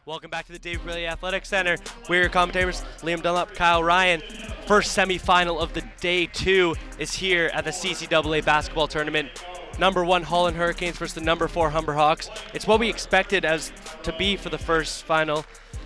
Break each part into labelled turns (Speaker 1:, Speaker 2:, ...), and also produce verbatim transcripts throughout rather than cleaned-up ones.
Speaker 1: Welcome back to the Dave Bewley Athletic Center. We're your commentators, Liam Dunlop, Kyle Ryan. First semifinal of the day two is here at the C C A A basketball tournament. Number one Holland Hurricanes versus the number four Humber Hawks. It's what we expected as to be for the first final.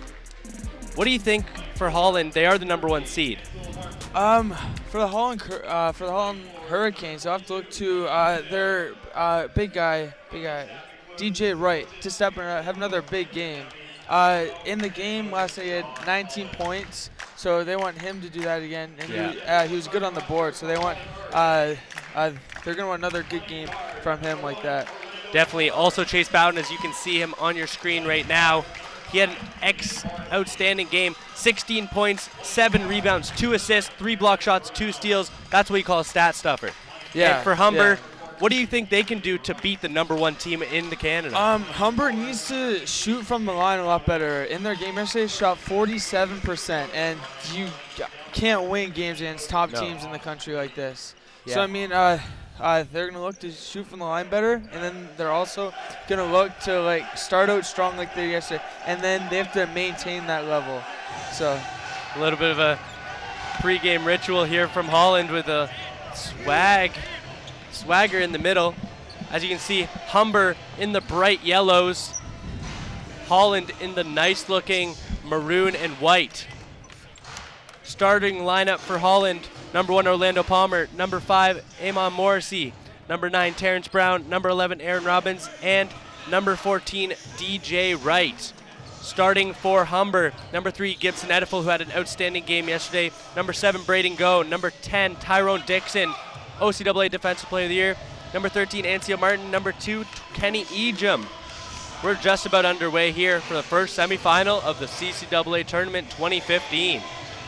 Speaker 1: What do you think for Holland? They are the number one seed.
Speaker 2: Um, for the Holland, uh, for the Holland Hurricanes, I have to look to uh, their uh, big guy, big guy, D J Wright, to step in and have another big game. Uh, in the game last night, he had nineteen points, so they want him to do that again. And
Speaker 1: yeah.
Speaker 2: he, uh, he was good on the board, so they want uh, uh, they're gonna want another good game from him like that.
Speaker 1: Definitely. Also, Chase Bowden, as you can see him on your screen right now, he had an ex outstanding game. sixteen points, seven rebounds, two assists, three block shots, two steals. That's what you call a stat stuffer.
Speaker 2: Yeah.
Speaker 1: And for Humber,
Speaker 2: yeah.
Speaker 1: what do you think they can do to beat the number one team in the Canada?
Speaker 2: Um, Humber needs to shoot from the line a lot better. In their game yesterday, they shot forty-seven percent, and you can't win games against top
Speaker 1: no.
Speaker 2: teams in the country like this.
Speaker 1: Yeah.
Speaker 2: So, I mean, uh, uh, they're going to look to shoot from the line better, and then they're also going to look to, like, start out strong like they did yesterday, and then they have to maintain that level. So,
Speaker 1: a little bit of a pregame ritual here from Holland with a swag. Swagger in the middle. As you can see, Humber in the bright yellows, Holland in the nice looking maroon and white. Starting lineup for Holland: number one Orlando Palmer, number five Eamon Morrissey, number nine Terrence Brown, number eleven Aaron Robbins, and number fourteen D J Wright. Starting for Humber, number three Gibson Edifel, who had an outstanding game yesterday, number seven Braden Go, number ten Tyrone Dixon, O C A A Defensive Player of the Year, number thirteen Ancil Martin, number two Kenny Eamon. We're just about underway here for the first semifinal of the C C A A Tournament twenty fifteen.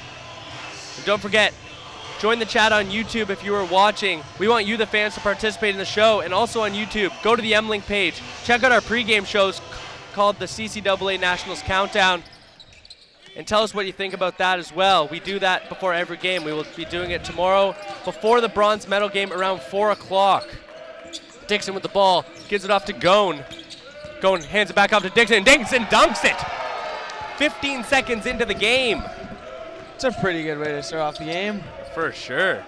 Speaker 1: And don't forget, join the chat on YouTube if you are watching. We want you, the fans, to participate in the show, and also on YouTube. Go to the M-Link page. Check out our pregame shows called the C C A A Nationals Countdown, and tell us what you think about that as well. We do that before every game. We will be doing it tomorrow before the bronze medal game around four o'clock. Dixon with the ball, gives it off to Gone. Gone hands it back off to Dixon. Dixon dunks it! fifteen seconds into the game.
Speaker 2: it's a pretty good way to start off the game.
Speaker 1: For sure.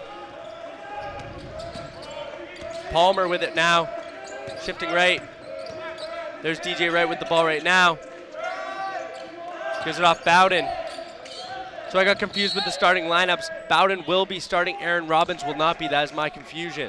Speaker 1: Palmer with it now, shifting right. There's D J Wright with the ball right now. Gives it off Bowden. So I got confused with the starting lineups. Bowden will be starting. Aaron Robbins will not be. That is my confusion.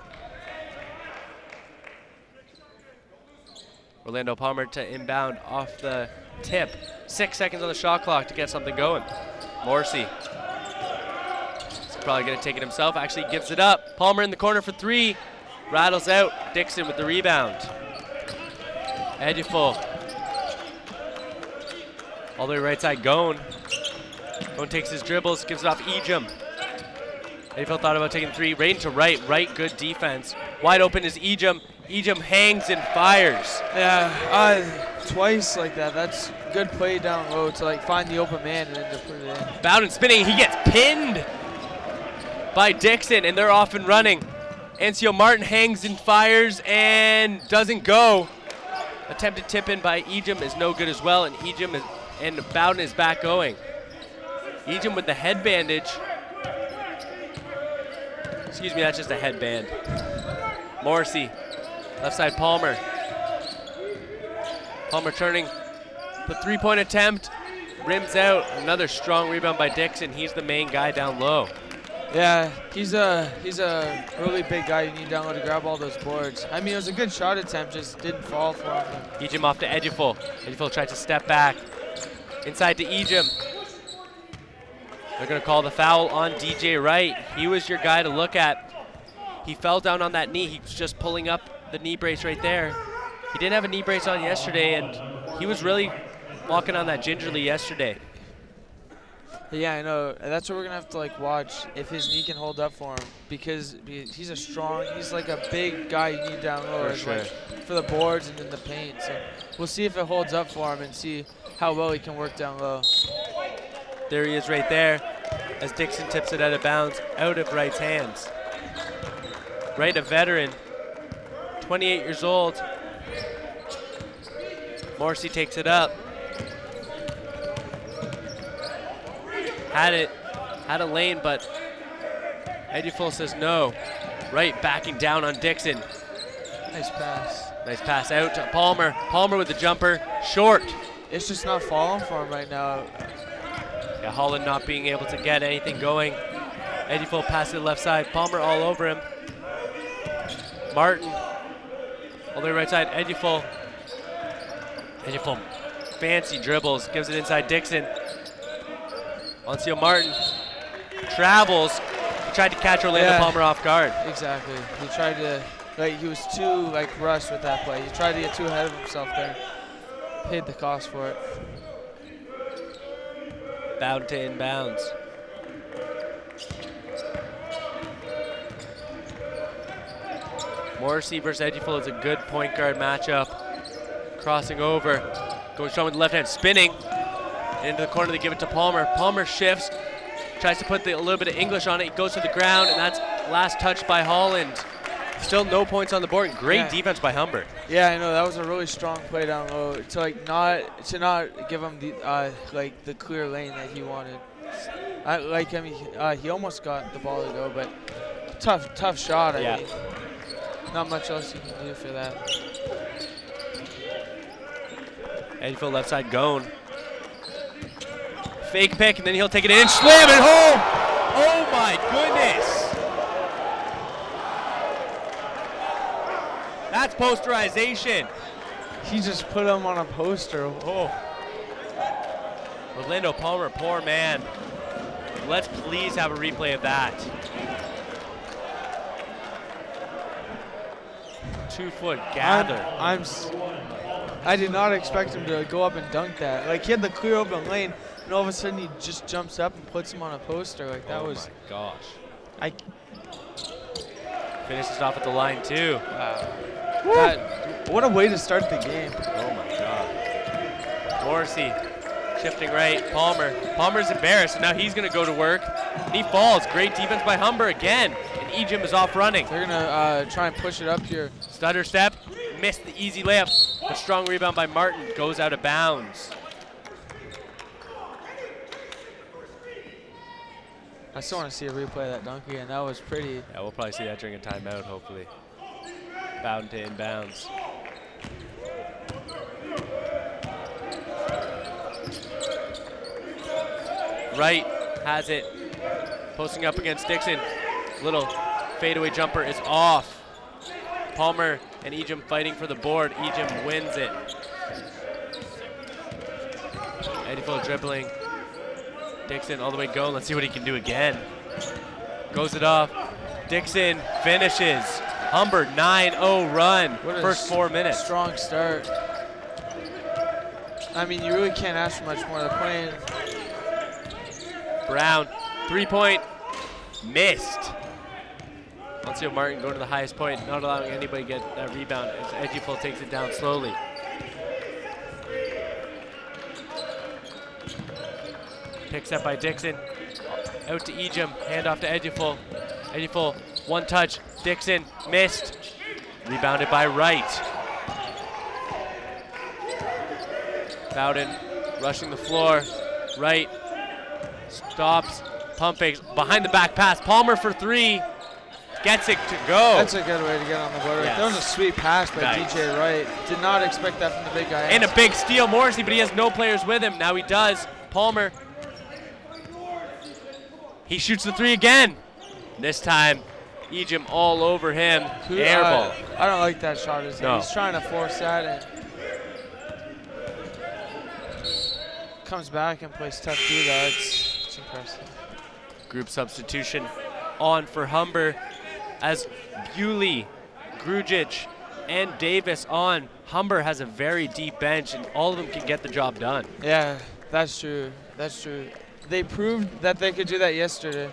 Speaker 1: Orlando Palmer to inbound off the tip. Six seconds on the shot clock to get something going. Morrissey. He's probably going to take it himself. Actually gives it up. Palmer in the corner for three. Rattles out. Dixon with the rebound. Edifel. All the way right side, Gone. Gone takes his dribbles, gives it off Eamon. Edifel thought about taking three. Right into right. Right, good defense. Wide open is Eamon. Eamon hangs and fires.
Speaker 2: Yeah, uh, twice like that. That's good play down low to like find the open man and then to put it in.
Speaker 1: Bowden spinning. He gets pinned by Dixon, and they're off and running. Ancil Martin hangs and fires and doesn't go. Attempted tip in by Eamon is no good as well, and Eamon is, and Bowden is back going. Eamon with the head bandage. Excuse me, that's just a headband. Morrissey, left side Palmer. Palmer turning the three-point attempt, rims out. Another strong rebound by Dixon. He's the main guy down low.
Speaker 2: Yeah, he's a he's a really big guy. You need down low to grab all those boards. I mean, it was a good shot attempt, just didn't fall for him.
Speaker 1: Eamon off to Edifel. Edifel tried to step back. Inside to Eamon. They're going to call the foul on D J Wright. He was your guy to look at. He fell down on that knee. He was just pulling up the knee brace right there. He didn't have a knee brace on yesterday, and he was really walking on that gingerly yesterday.
Speaker 2: Yeah, I know. That's what we're gonna have to like watch if his knee can hold up for him, because he's a strong. He's like a big guy you need down low
Speaker 1: for, sure.
Speaker 2: like, for the boards and in the paint. So we'll see if it holds up for him and see how well he can work down low.
Speaker 1: There he is right there, as Dixon tips it out of bounds, out of Wright's hands. Wright, a veteran, twenty-eight years old. Morrissey takes it up. had it, had a lane, but Eduful says no. Right, backing down on Dixon.
Speaker 2: Nice pass.
Speaker 1: Nice pass out to Palmer. Palmer with the jumper, short.
Speaker 2: It's just not falling for him right now.
Speaker 1: Yeah, Holland not being able to get anything going. Eduful pass to the left side. Palmer all over him. Martin, all the way right side. Eduful. Eduful, fancy dribbles, gives it inside Dixon. Ancil Martin travels. He tried to catch Orlando
Speaker 2: yeah,
Speaker 1: Palmer off guard.
Speaker 2: Exactly. He tried to, like, he was too like rushed with that play. He tried to get too ahead of himself there. Paid the cost for it.
Speaker 1: Bound to inbounds. Morrissy versus Eduful is a good point guard matchup. Crossing over, going strong with the left hand, spinning into the corner. They give it to Palmer. Palmer shifts, tries to put the, a little bit of English on it. He goes to the ground, and that's last touch by Holland. Still no points on the board. Great yeah. defense by Humber.
Speaker 2: Yeah, I know that was a really strong play down low to like not to not give him the uh, like the clear lane that he wanted. I like him. He, uh, he almost got the ball to go, but tough, tough shot. I
Speaker 1: yeah.
Speaker 2: mean, not much else you can do for that.
Speaker 1: Eduful left side going. Fake pick, and then he'll take it in, slam it home. Oh my goodness. That's posterization.
Speaker 2: He just put him on a poster.
Speaker 1: Oh. Orlando Palmer, poor man. Let's please have a replay of that. Two foot gather.
Speaker 2: I'm, I'm s I did not expect him to go up and dunk that. Like, he had the clear open lane, and all of a sudden he just jumps up and puts him on a poster. Like, that
Speaker 1: oh
Speaker 2: was.
Speaker 1: My gosh.
Speaker 2: I.
Speaker 1: Finishes off at the line too.
Speaker 2: Wow. That, what a way to start the game.
Speaker 1: Oh my God. Morrissy shifting right. Palmer. Palmer's embarrassed. Now he's going to go to work. And he falls. Great defense by Humber again. And Ejim is off running.
Speaker 2: They're going to uh, try and push it up here.
Speaker 1: Stutter step. Missed the easy layup. A strong rebound by Martin. Goes out of bounds.
Speaker 2: I still want to see a replay of that dunk again. That was pretty.
Speaker 1: Yeah, we'll probably see that during a timeout, hopefully. Bound to inbounds. Wright has it. Posting up against Dixon. Little fadeaway jumper is off. Palmer and Ejim fighting for the board. Ejim wins it. Eduful dribbling. Dixon all the way going. Let's see what he can do again. Goes it off. Dixon finishes. Humber nine oh run. First four minutes.
Speaker 2: Strong start. I mean, you really can't ask for much more. They're playing.
Speaker 1: Brown, three point, missed. Ancil Martin going to the highest point, not allowing anybody to get that rebound as Eduful takes it down slowly. Picks up by Dixon. Out to Ejim, hand off to Eduful. Eduful, one touch, Dixon, missed. Rebounded by Wright. Bowden rushing the floor. Wright stops, pump fakes, behind the back pass. Palmer for three, gets it to go.
Speaker 2: That's a good way to get on the board.
Speaker 1: Yes.
Speaker 2: That was a sweet pass by
Speaker 1: Nice.
Speaker 2: D J Wright. Did not expect that from the big guy.
Speaker 1: And a big steal, Morrissey, but he has no players with him. Now he does. Palmer. He shoots the three again. This time, Ejim all over him.
Speaker 2: Who,
Speaker 1: Air
Speaker 2: uh,
Speaker 1: ball.
Speaker 2: I don't like that shot. Is
Speaker 1: No.
Speaker 2: He's trying to force that and comes back and plays tough D. Though it's, it's impressive.
Speaker 1: Group substitution on for Humber as Bewley, Grujic, and Davis on. Humber has a very deep bench, and all of them can get the job done.
Speaker 2: Yeah, that's true. That's true. They proved that they could do that yesterday.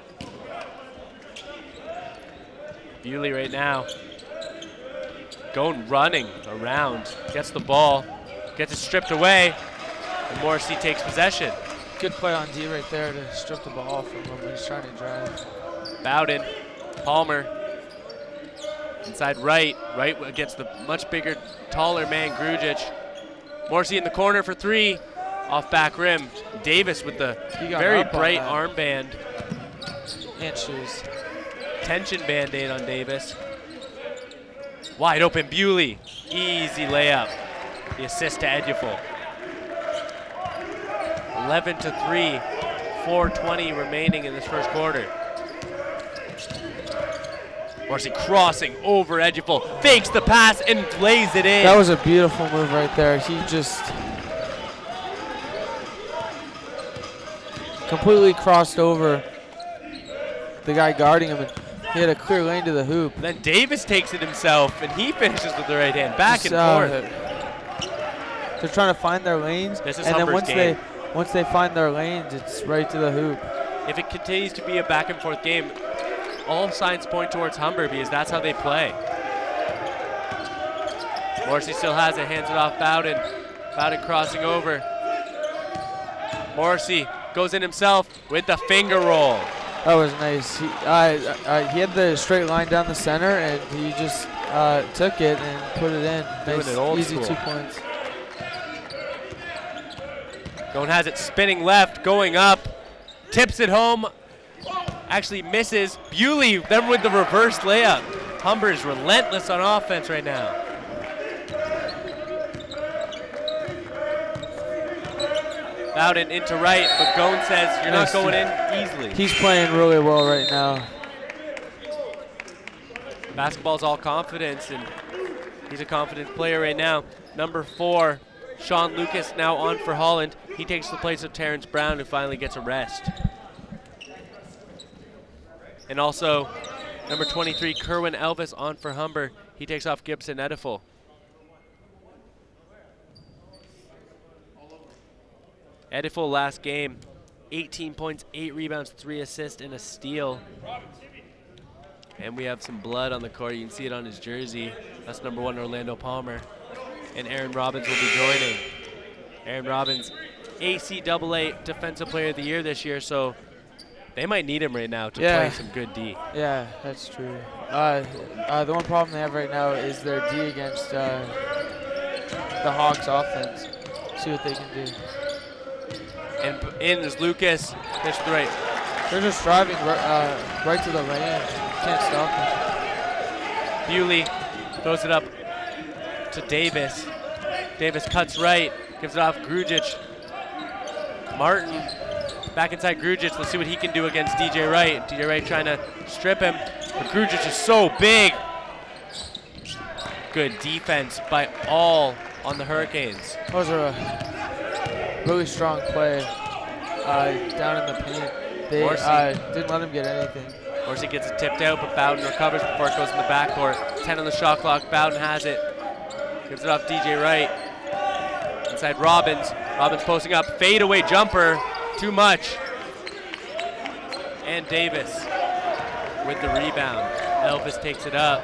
Speaker 1: Bewley right now going running around, gets the ball, gets it stripped away, and Morrissey takes possession.
Speaker 2: Good play on D right there to strip the ball from him when he's trying to drive.
Speaker 1: Bowden, Palmer, inside right, right against the much bigger, taller man, Grujic. Morrissey in the corner for three, off back rim. Davis with the very bright armband.
Speaker 2: And shoes.
Speaker 1: Tension band-aid on Davis. Wide open Bewley. Easy layup. The assist to Eduful. eleven to three. four twenty remaining in this first quarter. Morrissy crossing over Eduful. Fakes the pass and lays it in.
Speaker 2: That was a beautiful move right there. He just completely crossed over the guy guarding him, and he had a clear lane to the hoop.
Speaker 1: And then Davis takes it himself, and he finishes with the right hand, back
Speaker 2: Just,
Speaker 1: and
Speaker 2: uh,
Speaker 1: forth.
Speaker 2: They're trying to find their lanes,
Speaker 1: This is
Speaker 2: and
Speaker 1: Humber's
Speaker 2: then once
Speaker 1: game.
Speaker 2: they once they find their lanes, it's right to the hoop.
Speaker 1: If it continues to be a back and forth game, all signs point towards Humber because that's how they play. Morrissy still has it, hands it off Bowden. Bowden crossing over. Morrissy goes in himself with the finger roll.
Speaker 2: That was nice. He, uh, uh, he had the straight line down the center, and he just uh, took it and put it in.
Speaker 1: Doing
Speaker 2: Nice,
Speaker 1: it old
Speaker 2: easy
Speaker 1: school.
Speaker 2: two points.
Speaker 1: Doan has it spinning left, going up, tips it home, actually misses. Bewley then with the reverse layup. Humber is relentless on offense right now. Bowden into right, but Goen says you're not going in easily.
Speaker 2: He's playing really well right now.
Speaker 1: Basketball's all confidence, and he's a confident player right now. Number four, Sean Lucas, now on for Holland. He takes the place of Terrence Brown, who finally gets a rest. And also, number twenty-three, Kerwin Elvis, on for Humber. He takes off Gibson Eduful. Eduful last game, eighteen points, eight rebounds, three assists, and a steal. And we have some blood on the court. You can see it on his jersey. That's number one, Orlando Palmer. And Aaron Robbins will be joining. Aaron Robbins, A C double A Defensive Player of the Year this year, so they might need him right now to
Speaker 2: Yeah.
Speaker 1: play some good D.
Speaker 2: Yeah, that's true. Uh, uh, the one problem they have right now is their D against uh, the Hawks offense. See what they can do.
Speaker 1: And in is Lucas, pitch the right.
Speaker 2: They're just driving right, uh, right to the lane. Can't stop them.
Speaker 1: Bewley throws it up to Davis. Davis cuts right, gives it off Grujic. Martin back inside Grujic. Let's see what he can do against D J Wright. D J Wright trying to strip him, but Grujic is so big. Good defense by all on the Hurricanes.
Speaker 2: That was a really strong play uh, down in the paint. They uh, didn't let him get anything.
Speaker 1: Morrissy gets it tipped out, but Bowden recovers before it goes in the backcourt. ten on the shot clock. Bowden has it. Gives it off D J Wright. Inside Robbins. Robbins posting up. Fadeaway jumper. Too much. And Davis with the rebound. Elvis takes it up.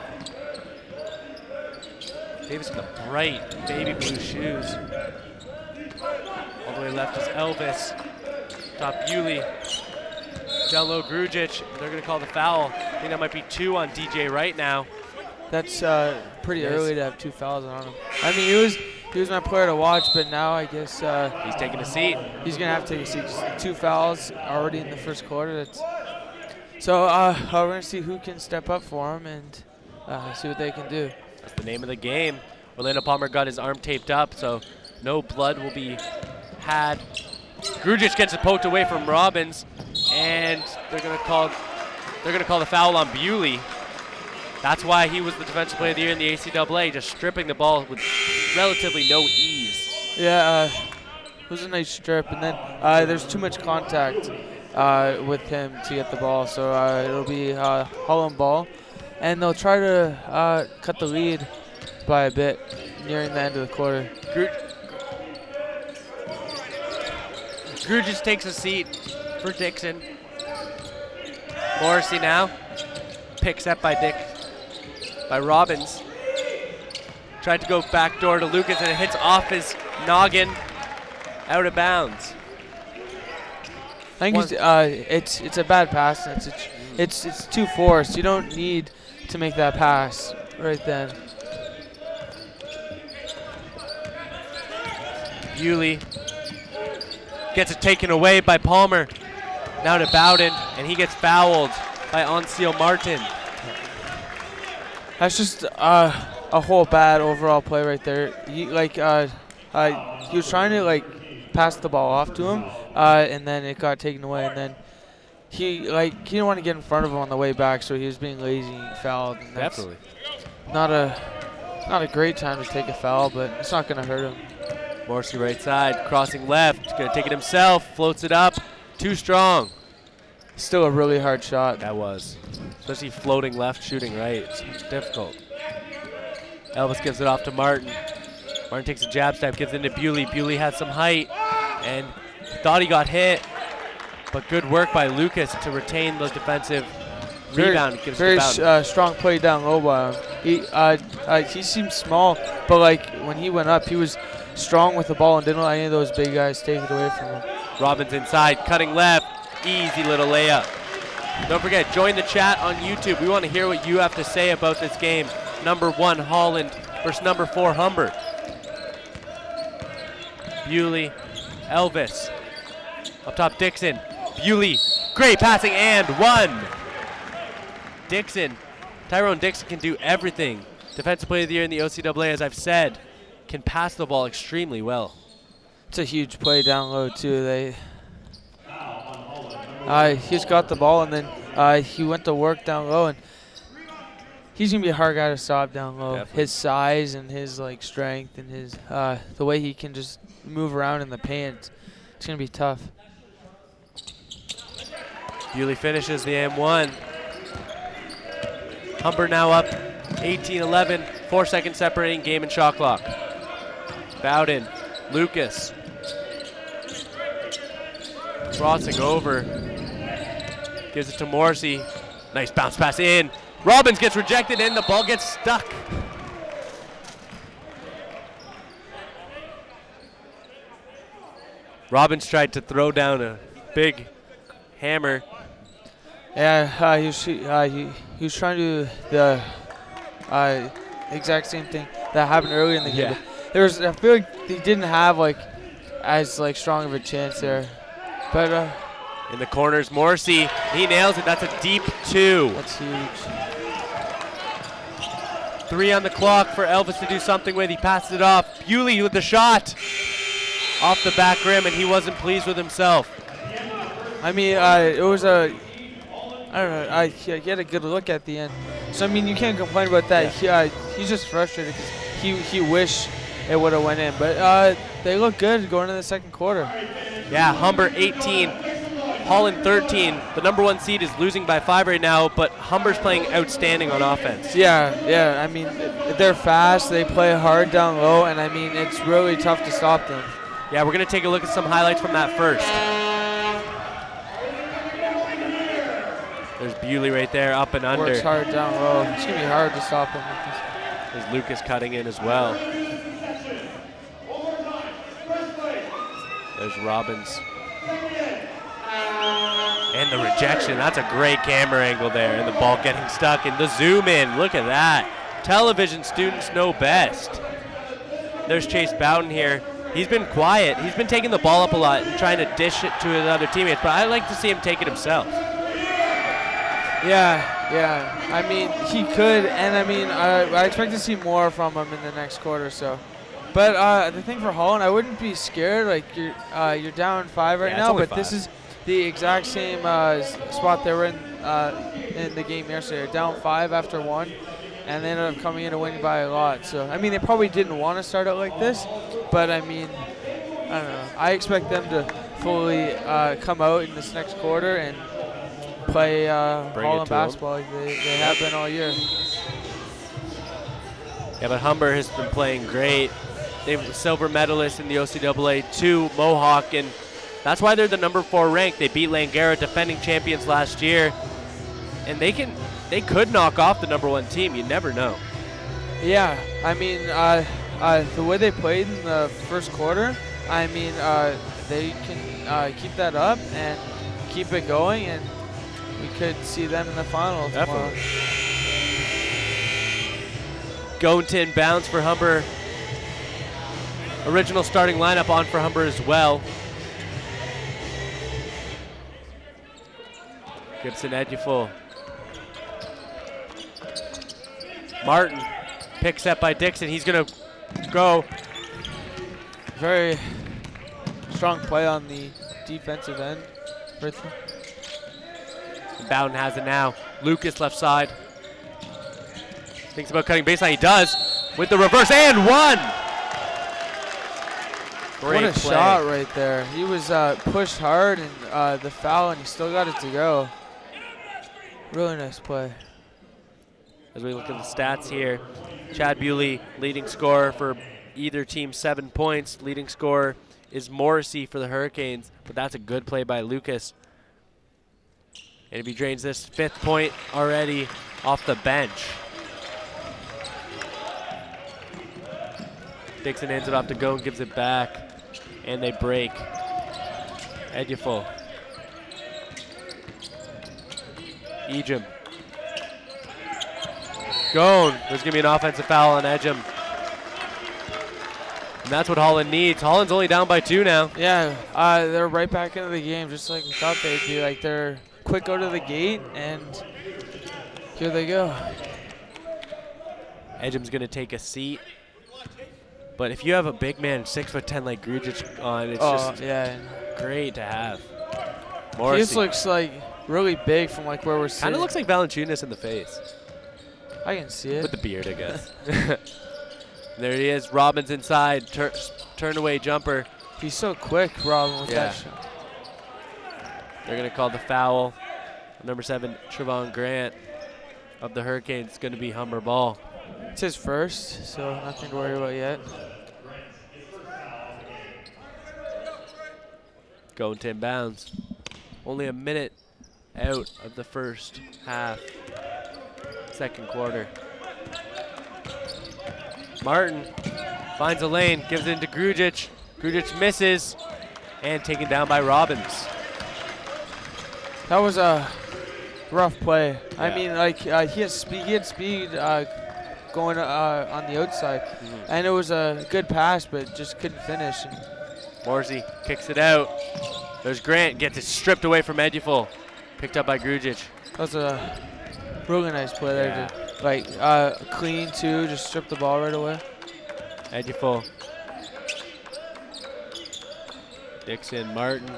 Speaker 1: Davis with the bright baby blue shoes. All the way left is Elvis. Top Bewley. Down low Grujic. They're going to call the foul. I think that might be two on D J Wright now.
Speaker 2: That's uh, pretty
Speaker 1: Yes.
Speaker 2: early to have two fouls on him. I mean, he was he was my player to watch, but now I guess uh,
Speaker 1: He's taking a seat.
Speaker 2: he's gonna have to take a seat. Just two fouls already in the first quarter. That's so uh, we're gonna see who can step up for him and uh, see what they can do.
Speaker 1: That's the name of the game. Orlando Palmer got his arm taped up, so no blood will be had. Grujic gets it poked away from Robbins, and they're gonna call they're gonna call the foul on Bewley. That's why he was the Defensive Player of the Year in the A C double A, just stripping the ball with relatively no ease.
Speaker 2: Yeah, uh, it was a nice strip, and then uh, there's too much contact uh, with him to get the ball, so uh, it'll be uh, Holland ball, and they'll try to uh, cut the lead by a bit nearing the end of the quarter.
Speaker 1: Gru Grujic takes a seat for Dixon. Morrissy now picks up by Dick by Robbins. Tried to go backdoor to Lucas, and it hits off his noggin, out of bounds.
Speaker 2: I think he's, uh, it's it's a bad pass. And it's, it's it's it's too forced. You don't need to make that pass right then.
Speaker 1: Bewley Gets it taken away by Palmer. Now to Bowden, and he gets fouled by Ancil Martin.
Speaker 2: That's just uh, a whole bad overall play right there. He, like, uh, uh, he was trying to like pass the ball off to him, uh, and then it got taken away. And then he like he didn't want to get in front of him on the way back, so he was being lazy and fouled. And that's
Speaker 1: Definitely.
Speaker 2: Not a not a great time to take a foul, but it's not going to hurt him.
Speaker 1: Morrissy right side, crossing left, gonna take it himself, floats it up, too strong.
Speaker 2: Still a really hard shot.
Speaker 1: That was, especially floating left, shooting right. It's difficult. Elvis gives it off to Martin. Martin takes a jab step, gives it to Bewley. Bewley has some height and thought he got hit, but good work by Lucas to retain the defensive
Speaker 2: very,
Speaker 1: rebound. Gives
Speaker 2: very
Speaker 1: it
Speaker 2: uh, strong play down low by him. He, uh, uh, he seemed small, but like when he went up, he was strong with the ball and didn't let any of those big guys take it away from him.
Speaker 1: Robbins inside, cutting left. Easy little layup. Don't forget, join the chat on YouTube. We want to hear what you have to say about this game. Number one, Holland versus number four, Humber. Bewley, Elvis. Up top, Dixon. Bewley, great passing and one. Dixon, Tyrone Dixon can do everything. Defensive Player of the Year in the O C A A, as I've said, can pass the ball extremely well.
Speaker 2: It's a huge play down low too. They Uh, he's got the ball, and then uh, he went to work down low, and he's gonna be a hard guy to stop down low.
Speaker 1: Definitely.
Speaker 2: His size and his like strength and his uh, the way he can just move around in the paint, it's gonna be tough.
Speaker 1: Bewley finishes the M one. Humber now up eighteen eleven, four seconds separating game and shot clock. Bowden, Lucas. Crossing over. Gives it to Morrissy. Nice bounce pass in. Robbins gets rejected and the ball gets stuck. Robbins tried to throw down a big hammer.
Speaker 2: Yeah, uh, he, was, uh, he, he was trying to do the uh, exact same thing that happened earlier in the game.
Speaker 1: Yeah.
Speaker 2: There was, I feel like he didn't have like as like strong of a chance there. But uh,
Speaker 1: in the corners, Morrissey, he nails it. That's a deep two.
Speaker 2: That's huge.
Speaker 1: Three on the clock for Elvis to do something with. He passes it off. Bewley with the shot. Off the back rim, and he wasn't pleased with himself.
Speaker 2: I mean, uh, it was a, I don't know, I, he had a good look at the end. So, I mean, you can't complain about that.
Speaker 1: Yeah.
Speaker 2: He, uh, he's just frustrated because he, he wished it would have went in. But uh, they look good going into the second quarter.
Speaker 1: Yeah, Humber eighteen, Holland thirteen. The number one seed is losing by five right now, but Humber's playing outstanding on offense.
Speaker 2: Yeah, yeah. I mean, they're fast. They play hard down low, and I mean, it's really tough to stop them.
Speaker 1: Yeah, we're going to take a look at some highlights from that first. There's Bewley right there, up and under.
Speaker 2: Works hard down low. It's going to be hard to stop him.
Speaker 1: There's Lucas cutting in as well. There's Robbins. And the rejection. That's a great camera angle there. And the ball getting stuck. And the zoom in. Look at that. Television students know best. There's Chase Bowden here. He's been quiet. He's been taking the ball up a lot and trying to dish it to his other teammates. But I like to see him take it himself.
Speaker 2: Yeah, yeah. I mean, he could. And, I mean, I, I expect to see more from him in the next quarter. So. But uh, the thing for Holland, I wouldn't be scared. Like you're, uh, you're down five right
Speaker 1: yeah,
Speaker 2: now, but
Speaker 1: five.
Speaker 2: this is the exact same uh, spot they were in uh, in the game yesterday. They're down five after one, and they ended up coming in and winning by a lot. So I mean, they probably didn't want to start out like this, but I mean, I don't know. I expect them to fully uh, come out in this next quarter and play uh, Holland basketball like they, they have been all year.
Speaker 1: Yeah, but Humber has been playing great. They were silver medalists in the O C A A two Mohawk, and that's why they're the number four ranked. They beat Langara, defending champions last year, and they can, they could knock off the number one team. You never know.
Speaker 2: Yeah, I mean, uh, uh, the way they played in the first quarter, I mean, uh, they can uh, keep that up and keep it going, and we could see them in the final tomorrow.
Speaker 1: Going to inbounds for Humber. Original starting lineup on for Humber as well. Gibson Eduful. Martin, pick set by Dixon. He's gonna go.
Speaker 2: Very strong play on the defensive end.
Speaker 1: Bowden has it now. Lucas left side. Thinks about cutting baseline. He does with the reverse and one. Great
Speaker 2: what a
Speaker 1: play.
Speaker 2: shot right there. He was uh, pushed hard and uh, the foul, and he still got it to go. Really nice play.
Speaker 1: As we look at the stats here, Chad Bewley, leading scorer for either team, seven points. Leading scorer is Morrissy for the Hurricanes, but that's a good play by Lucas. And if he drains this fifth point already off the bench. Dixon hands it off to Go and gives it back. And they break. Eduful. Ejim. Gone. There's going to be an offensive foul on Ejim. And that's what Holland needs. Holland's only down by two now.
Speaker 2: Yeah, uh, they're right back into the game just like we thought they'd be. Like, they're quick out of the gate, and here they go.
Speaker 1: Ejim's going to take a seat. But if you have a big man, six foot ten like Grujic on, it's
Speaker 2: oh,
Speaker 1: just
Speaker 2: yeah.
Speaker 1: great to have.
Speaker 2: Morrissey. He just looks like really big from like where we're sitting.
Speaker 1: Kind of looks like Valanciunas in the face.
Speaker 2: I can see it.
Speaker 1: With the beard, I guess. There he is. Robbins inside. Tur turn away jumper.
Speaker 2: He's so quick, Robin, with
Speaker 1: yeah.
Speaker 2: that shot.
Speaker 1: They're going to call the foul. Number seven, Trevon Grant of the Hurricanes, is going to be Humber ball.
Speaker 2: It's his first, so nothing to worry about yet.
Speaker 1: Going to inbounds. Only a minute out of the first half. Second quarter. Martin finds a lane, gives it into Grujic. Grujic misses, and taken down by Robbins.
Speaker 2: That was a rough play.
Speaker 1: Yeah.
Speaker 2: I mean, like uh, he had speed. He had speed uh, going uh, on the outside, mm-hmm. and it was a good pass, but just couldn't finish. And
Speaker 1: Morrissey kicks it out. There's Grant, gets it stripped away from Eduful. Picked up by Grujic.
Speaker 2: That was a really nice play there.
Speaker 1: Yeah.
Speaker 2: Dude. Like uh, clean too, just stripped the ball right away.
Speaker 1: Eduful. Dixon, Martin.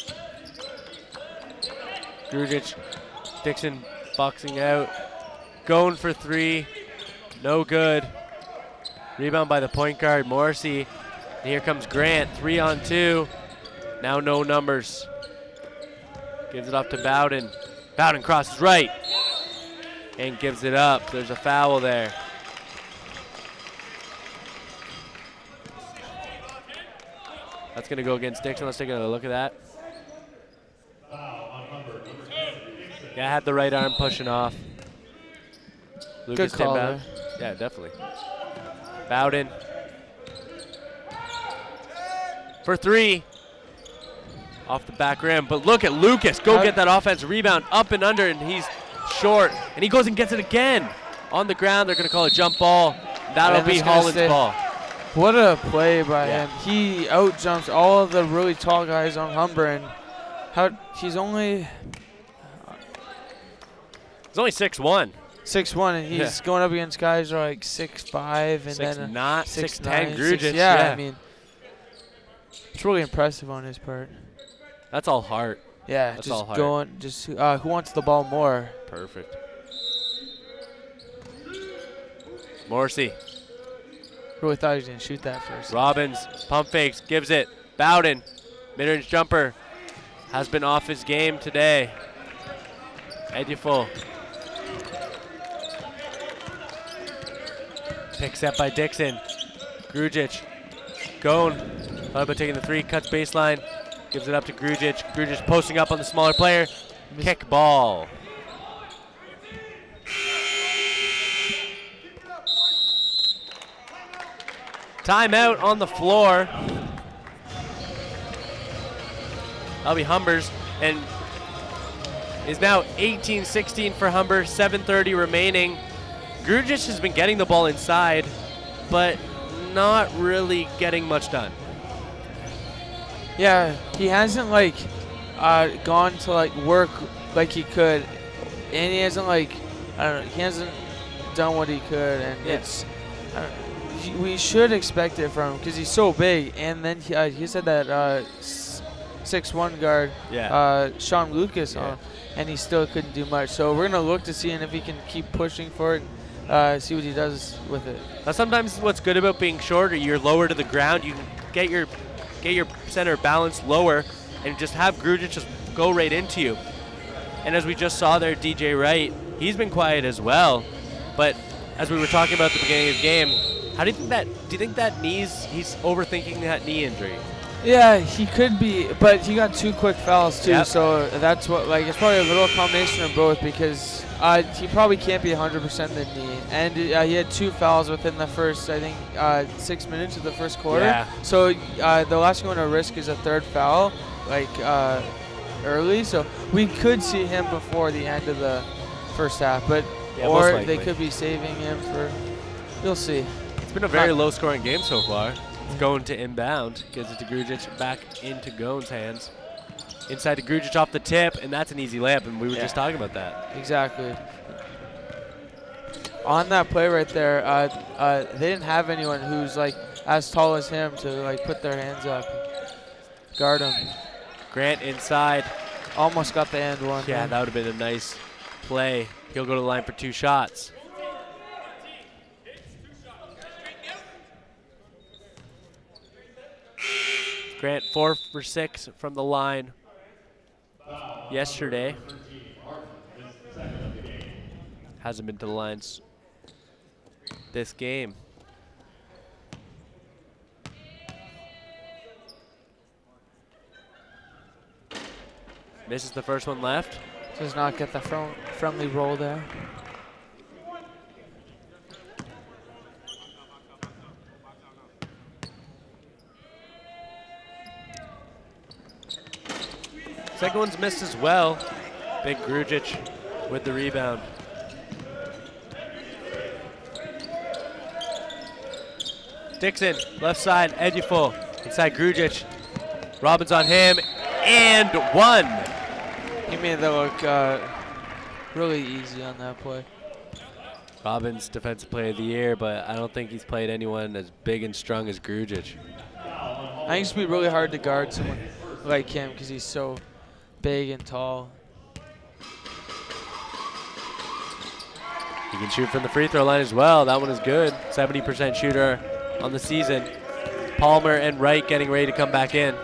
Speaker 1: Grujic, Dixon boxing out. Going for three. No good. Rebound by the point guard, Morrissey. And here comes Grant, three on two. Now no numbers. Gives it off to Bowden. Bowden crosses right. And gives it up. There's a foul there. That's going to go against Dixon. Let's take a look at that. Yeah, I had the right arm pushing off. Lucas
Speaker 2: Good call
Speaker 1: inbound.
Speaker 2: there.
Speaker 1: Yeah, definitely. Bowden. For three. Off the back rim. But look at Lucas. Go
Speaker 2: How
Speaker 1: get that offensive rebound up and under, and he's short. And he goes and gets it again. On the ground, they're going to call it jump ball. That'll be Holland's ball.
Speaker 2: What a play by
Speaker 1: yeah.
Speaker 2: him. He out-jumps all of the really tall guys on Humber, and how he's only...
Speaker 1: He's only six one.
Speaker 2: six one, and he's yeah. going up against guys who are like six five and
Speaker 1: six
Speaker 2: then
Speaker 1: not
Speaker 2: six,
Speaker 1: six ten Grujic.
Speaker 2: Yeah,
Speaker 1: yeah,
Speaker 2: I mean, it's really impressive on his part.
Speaker 1: That's all heart.
Speaker 2: Yeah,
Speaker 1: That's
Speaker 2: just
Speaker 1: all heart.
Speaker 2: going, just uh, who wants the ball more?
Speaker 1: Perfect. Morrissey.
Speaker 2: Really thought he was going to shoot that first.
Speaker 1: Robbins, pump fakes, gives it. Bowden, mid-range jumper, has been off his game today. Eduful. Pick set by Dixon. Grujic. Gone. Thought about taking the three, cuts baseline, gives it up to Grujic. Grujic posting up on the smaller player. Kick ball. Timeout on the floor. That'll be Humber's, and is now eighteen sixteen for Humber, seven thirty remaining. Grujic has been getting the ball inside, but not really getting much done.
Speaker 2: Yeah, he hasn't like uh, gone to like work like he could, and he hasn't like I don't know. He hasn't done what he could, and
Speaker 1: Yeah.
Speaker 2: it's. I don't, he- we should expect it from him because he's so big. And then he, uh, he said that uh, six one guard,
Speaker 1: Yeah.
Speaker 2: uh, Sean Lucas,
Speaker 1: Yeah.
Speaker 2: on, and he still couldn't do much. So we're gonna look to see if he can keep pushing for it, uh, see what he does with it.
Speaker 1: Now sometimes what's good about being shorter, you're lower to the ground. You can get your get your center balance lower, and just have Grujic just go right into you. And as we just saw there, D J Wright, he's been quiet as well. But as we were talking about at the beginning of the game, how do you think that? Do you think that knee's he's overthinking that knee injury?
Speaker 2: Yeah, he could be, but he got two quick fouls too,
Speaker 1: Yep.
Speaker 2: so that's what, like, it's probably a little combination of both because uh, he probably can't be one hundred percent the knee. And uh, he had two fouls within the first, I think, uh, six minutes of the first quarter.
Speaker 1: Yeah.
Speaker 2: So uh, the last thing we want to risk is a third foul, like, uh, early. So we could see him before the end of the first half, but
Speaker 1: Yeah, most
Speaker 2: or
Speaker 1: likely.
Speaker 2: they could be saving him for, you'll see.
Speaker 1: It's been a very low-scoring game so far. Going to inbound, gives it to Grujic, back into Gone's hands. Inside to Grujic off the tip, and that's an easy layup, and we were
Speaker 2: Yeah.
Speaker 1: just talking about that.
Speaker 2: Exactly. On that play right there, uh, uh, they didn't have anyone who's like as tall as him to like put their hands up, guard him.
Speaker 1: Grant inside.
Speaker 2: Almost got the end one.
Speaker 1: Yeah,
Speaker 2: man.
Speaker 1: that would have been a nice play. He'll go to the line for two shots. Grant four for six from the line yesterday. Hasn't been to the lines this game. Misses the first one left.
Speaker 2: Does not get the front friendly roll there.
Speaker 1: Second one's missed as well. Big Grujic with the rebound. Dixon, left side, Eduful. Inside Grujic. Robbins on him, and one.
Speaker 2: He made that look uh, really easy on that play.
Speaker 1: Robbins, defensive player of the year, but I don't think he's played anyone as big and strong as Grujic.
Speaker 2: I think it's gonna be really hard to guard someone like him because he's so big and tall.
Speaker 1: He can shoot from the free throw line as well. That one is good. seventy percent shooter on the season. Palmer and Wright getting ready to come back in.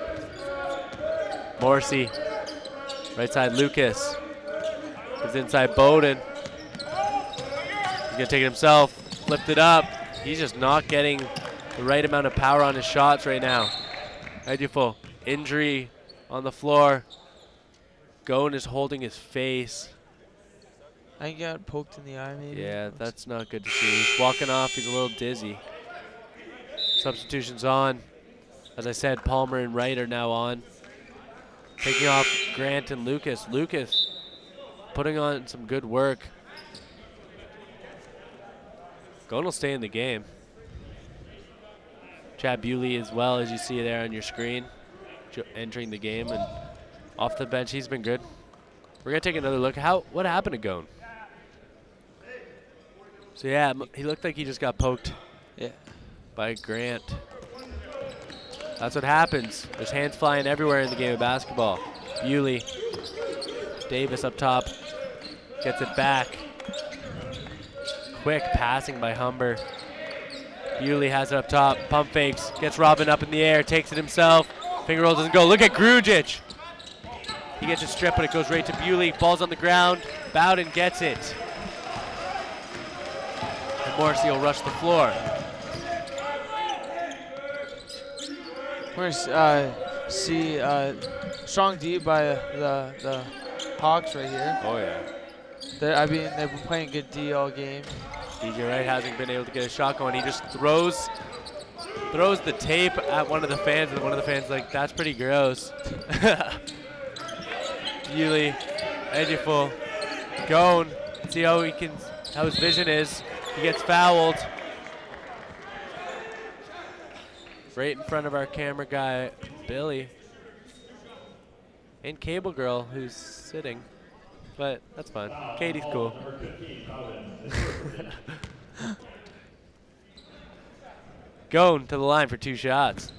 Speaker 1: Morrissey, right side Lucas. He's inside Bowden. He's gonna take it himself, flipped it up. He's just not getting the right amount of power on his shots right now. Eduful, injury on the floor. Gone is holding his face.
Speaker 2: I think he got poked in the eye maybe.
Speaker 1: Yeah, that's not good to see. He's walking off, he's a little dizzy. Substitutions on. As I said, Palmer and Wright are now on. Taking off Grant and Lucas. Lucas putting on some good work. Gone will stay in the game. Chad Bewley as well, as you see there on your screen, entering the game, and off the bench, he's been good. We're gonna take another look. How what happened to Gone? So yeah, m- he looked like he just got poked.
Speaker 2: Yeah.
Speaker 1: By Grant. That's what happens. There's hands flying everywhere in the game of basketball. Bewley, Davis up top, gets it back. Quick passing by Humber. Bewley has it up top, pump fakes, gets Robin up in the air, takes it himself. Finger roll doesn't go. Look at Grujic. He gets a strip, but it goes right to Bewley. Ball's on the ground. Bowden gets it. And Morrissey will rush the floor.
Speaker 2: We're gonna uh, see uh, strong D by the the Hawks right here.
Speaker 1: Oh yeah.
Speaker 2: They're, I mean, they've been playing good D all game.
Speaker 1: D J Wright hasn't been able to get a shot going. He just throws throws the tape at one of the fans, and one of the fans like, that's pretty gross. Bewley, Eduful, Gone. See how he can, how his vision is. He gets fouled. Right in front of our camera guy, Billy. And Cable Girl, who's sitting. But that's fine. Katie's cool. Going to the line for two shots.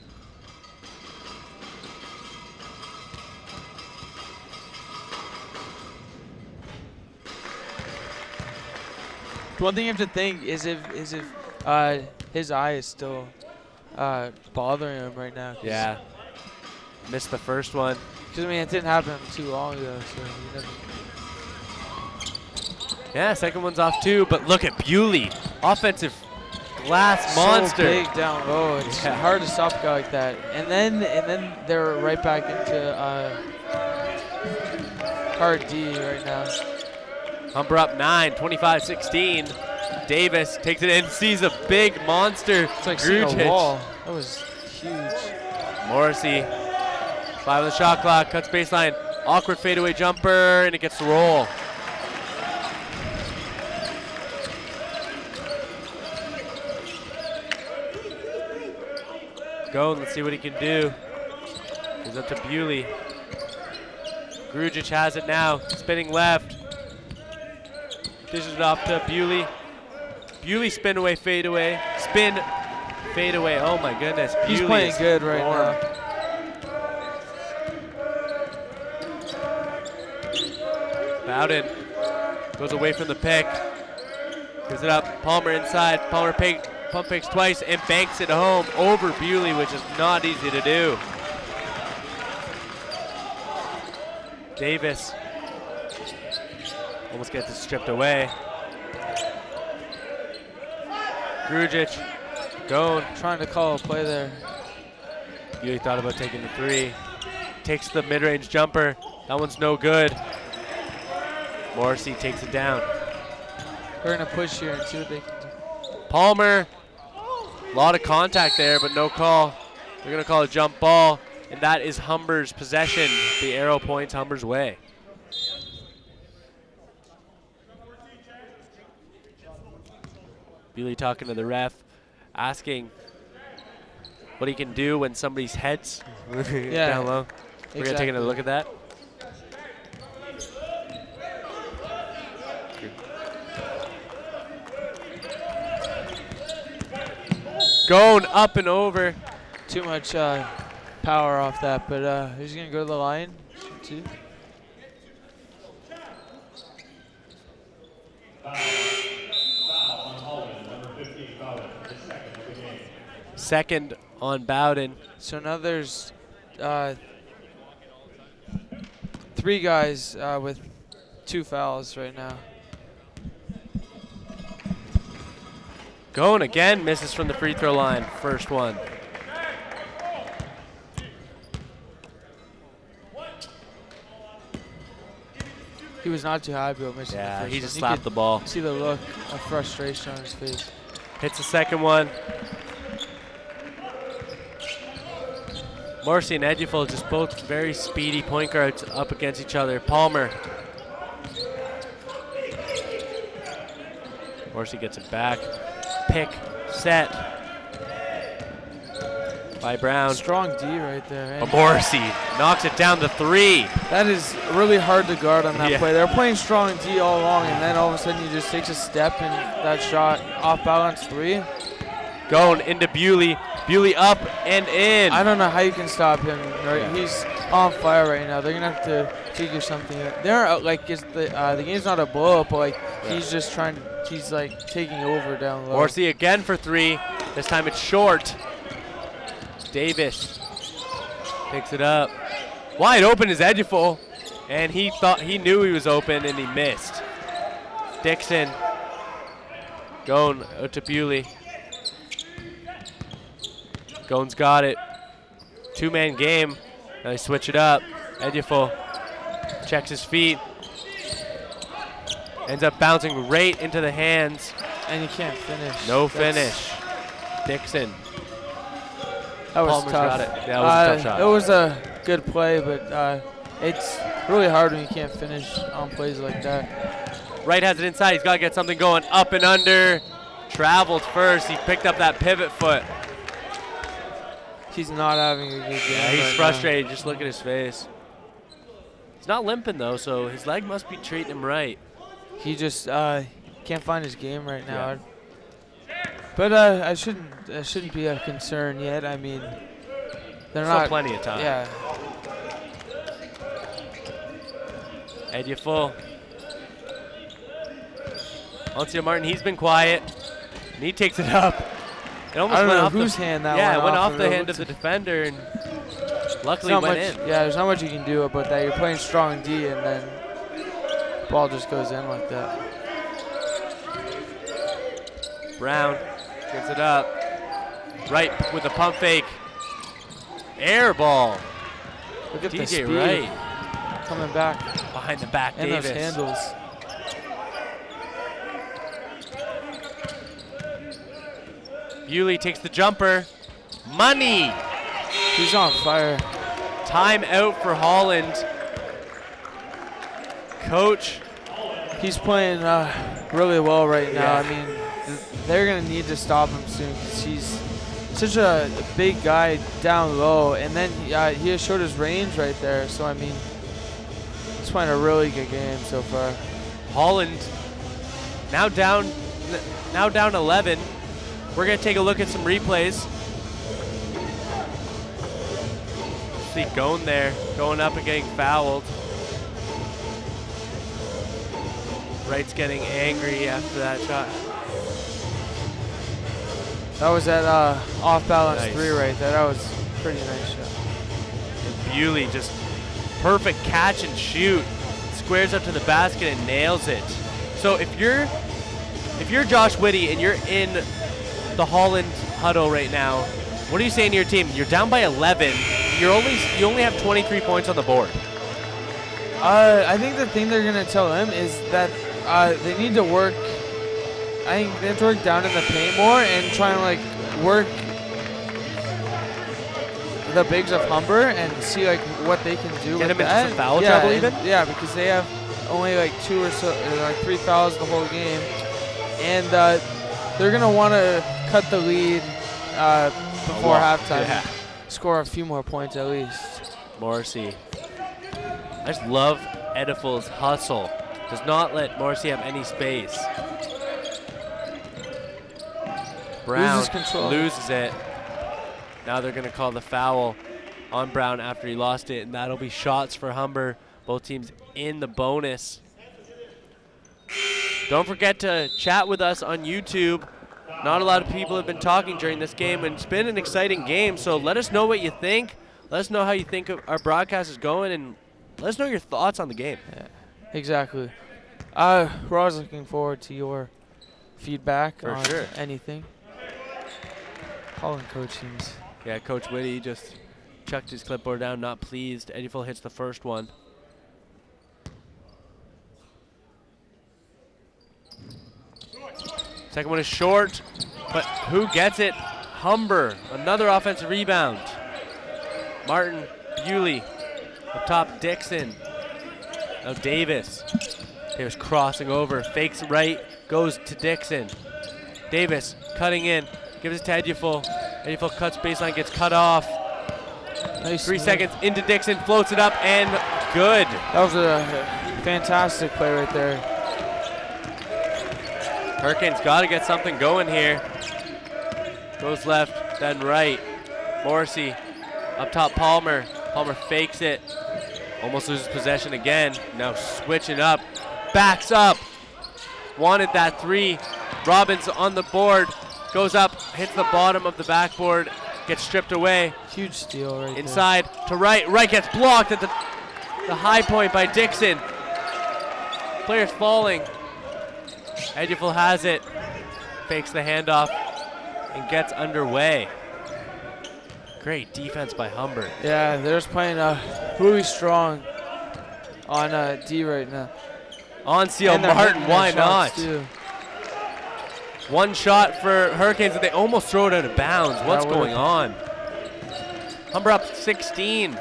Speaker 2: One thing you have to think is if is if uh, his eye is still uh, bothering him right now.
Speaker 1: Yeah. Missed the first one.
Speaker 2: Because I mean, it didn't happen too long ago, so you never.
Speaker 1: Yeah, second one's off too, but look at Bewley. Offensive glass
Speaker 2: So
Speaker 1: monster.
Speaker 2: big down low. It's
Speaker 1: Yeah.
Speaker 2: hard to stop a guy like that. And then and then they're right back into uh, hard D right now.
Speaker 1: Humber up nine, twenty-five sixteen. Davis takes it in, sees a big monster.
Speaker 2: It's like seeing a
Speaker 1: Grujic.
Speaker 2: wall. That was huge.
Speaker 1: Morrissey, five on the shot clock, cuts baseline. Awkward fadeaway jumper, and it gets the roll. Go, let's see what he can do. Goes up to Bewley. Grujic has it now, spinning left. Dishes it off to Bewley. Bewley spin away, fade away. Spin, fade away. Oh my goodness. Bewley
Speaker 2: He's playing
Speaker 1: is
Speaker 2: good right
Speaker 1: warm.
Speaker 2: now.
Speaker 1: Bowden goes away from the pick. Gives it up. Palmer inside. Palmer pick, pump fakes twice and banks it home over Bewley, which is not easy to do. Davis almost gets it stripped away. Grujic, going.
Speaker 2: Trying to call a play there.
Speaker 1: Bewley thought about taking the three. Takes the mid-range jumper. That one's no good. Morrissey takes it down.
Speaker 2: We're going to push here and see what they can do.
Speaker 1: Palmer, a lot of contact there, but no call. They're going to call a jump ball, and that is Humber's possession. The arrow points Humber's way. Bewley talking to the ref, asking what he can do when somebody's head's
Speaker 2: Yeah,
Speaker 1: down low. We're going to take another look at that. Going up and over.
Speaker 2: Too much uh, power off that, but uh, he's going to go to the line. Shoot two.
Speaker 1: Second on Bowden.
Speaker 2: So now there's uh, three guys uh, with two fouls right now.
Speaker 1: Going again, misses from the free throw line. First one.
Speaker 2: He was not too happy about missing
Speaker 1: Yeah,
Speaker 2: the first
Speaker 1: he
Speaker 2: one.
Speaker 1: just
Speaker 2: You
Speaker 1: slapped
Speaker 2: could
Speaker 1: the ball.
Speaker 2: See the look of frustration on his face.
Speaker 1: Hits the second one. Morrissey and Eduful, just both very speedy point guards up against each other. Palmer. Morrissey gets it back. Pick, set by Brown.
Speaker 2: Strong D right there.
Speaker 1: But Morrissey knocks it down to three.
Speaker 2: That is really hard to guard on that
Speaker 1: Yeah.
Speaker 2: play. They're playing strong D all along, and then all of a sudden he just takes a step and that shot off balance three.
Speaker 1: Going into Bewley. Bewley up and in.
Speaker 2: I don't know how you can stop him. Right? He's on fire right now. They're gonna have to figure something out. They're uh, like, it's the uh, the game's not a blow up, but like
Speaker 1: Yeah.
Speaker 2: he's just trying to. He's like taking over down low.
Speaker 1: Morrissey again for three. This time it's short. Davis picks it up. Wide open is Eduful, and he thought he knew he was open and he missed. Dixon going out to Bewley. Gone's got it. Two-man game. Now they switch it up. Eduful checks his feet. Ends up bouncing right into the hands.
Speaker 2: And you can't finish.
Speaker 1: No
Speaker 2: That's-
Speaker 1: finish. Dixon.
Speaker 2: That was
Speaker 1: Palmer's
Speaker 2: tough.
Speaker 1: got it. That was
Speaker 2: uh,
Speaker 1: a tough shot.
Speaker 2: It was a good play, but uh, it's really hard when you can't finish on plays like that.
Speaker 1: Wright has it inside. He's got to get something going. Up and under. Traveled first. He picked up that pivot foot.
Speaker 2: He's not having a good game.
Speaker 1: Yeah, he's
Speaker 2: right
Speaker 1: frustrated. Just look at his face. He's not limping, though, so his leg must be treating him right.
Speaker 2: He just uh, can't find his game right now. Yeah. But uh, I shouldn't that shouldn't be a concern yet. I mean, they're
Speaker 1: Still
Speaker 2: not
Speaker 1: plenty of time.
Speaker 2: Yeah.
Speaker 1: Eddie full. Ancil Martin, he's been quiet. And he takes it up. It almost
Speaker 2: I don't
Speaker 1: went
Speaker 2: know
Speaker 1: off
Speaker 2: whose
Speaker 1: the,
Speaker 2: hand that
Speaker 1: yeah,
Speaker 2: went
Speaker 1: it went
Speaker 2: off
Speaker 1: off the hand of the defender, and luckily
Speaker 2: went
Speaker 1: much,
Speaker 2: in.
Speaker 1: Yeah,
Speaker 2: there's not much you can do about that. You're playing strong D, and then ball just goes in like that.
Speaker 1: Brown gives it up. Right with the pump fake. Air ball.
Speaker 2: Look at
Speaker 1: D J
Speaker 2: the speed
Speaker 1: Wright
Speaker 2: coming back
Speaker 1: behind the back.
Speaker 2: and
Speaker 1: Davis.
Speaker 2: those handles.
Speaker 1: Bewley takes the jumper. Money.
Speaker 2: He's on fire.
Speaker 1: Time out for Holland. Coach.
Speaker 2: He's playing uh, really well right now.
Speaker 1: Yeah.
Speaker 2: I mean, th they're going to need to stop him soon because he's such a big guy down low. And then uh, he has showed his range right there. So, I mean, he's playing a really good game so far.
Speaker 1: Holland now down, now down eleven. We're going to take a look at some replays. See Gone there, going up and getting fouled. Wright's getting angry after that shot.
Speaker 2: That was that uh, off-balance
Speaker 1: Nice.
Speaker 2: three right there. That was a pretty nice shot.
Speaker 1: And Bewley just perfect catch and shoot. Squares up to the basket and nails it. So if you're if you're Josh Whitty and you're in the Holland huddle right now, what are you saying to your team? You're down by eleven. You're only you only have twenty-three points on the board.
Speaker 2: Uh, I think the thing they're gonna tell him is that uh, they need to work. I think they have to work down in the paint more and try and like work the bigs of Humber and see like what they can do.
Speaker 1: Get
Speaker 2: with
Speaker 1: him into
Speaker 2: that.
Speaker 1: some foul
Speaker 2: yeah,
Speaker 1: trouble
Speaker 2: and-
Speaker 1: even?
Speaker 2: Yeah, because they have only like two or so, or like three fouls the whole game, and uh, they're gonna want to cut the lead uh, before halftime.
Speaker 1: Yeah.
Speaker 2: Score a few more points at least.
Speaker 1: Morrissey. I just love Ediful's hustle. Does not let Morrissey have any space. Brown
Speaker 2: Loses control.
Speaker 1: loses it. Now they're going to call the foul on Brown after he lost it, and that'll be shots for Humber. Both teams in the bonus. Don't forget to chat with us on YouTube. Not a lot of people have been talking during this game, and it's been an exciting game, so let us know what you think. Let us know how you think of our broadcast is going, and let us know your thoughts on the game.
Speaker 2: Yeah, exactly. Uh, we're always looking forward to your feedback
Speaker 1: For
Speaker 2: on
Speaker 1: sure.
Speaker 2: anything. Calling coach seems.
Speaker 1: Yeah, Coach Whitty just chucked his clipboard down, not pleased. Ediful hits the first one. Second one is short, but who gets it? Humber, another offensive rebound. Martin, Bewley, up top Dixon. Now Davis. Davis crossing over, fakes right, goes to Dixon. Davis cutting in, gives it to Eduful. Eduful cuts baseline, gets cut off.
Speaker 2: Nice
Speaker 1: Three
Speaker 2: move.
Speaker 1: seconds into Dixon, floats it up, and good.
Speaker 2: That was a fantastic play right there.
Speaker 1: Hurricanes got to get something going here. Goes left, then right. Morrissey up top, Palmer. Palmer fakes it. Almost loses possession again. Now switching up. Backs up. Wanted that three. Robbins on the board. Goes up, hits the bottom of the backboard. Gets stripped away.
Speaker 2: Huge steal right
Speaker 1: Inside to right. Right gets blocked at the, the high point by Dixon. Players falling. Eduful has it. Fakes the handoff and gets underway. Great defense by Humber.
Speaker 2: there. Yeah, they're just playing uh, really strong on uh, D right now.
Speaker 1: Ancil
Speaker 2: And they're
Speaker 1: Martin,
Speaker 2: hitting their
Speaker 1: why not?
Speaker 2: shots, too.
Speaker 1: One shot for Hurricanes, and they almost throw it out of bounds. What's
Speaker 2: would've-
Speaker 1: going on? Humber up sixteen.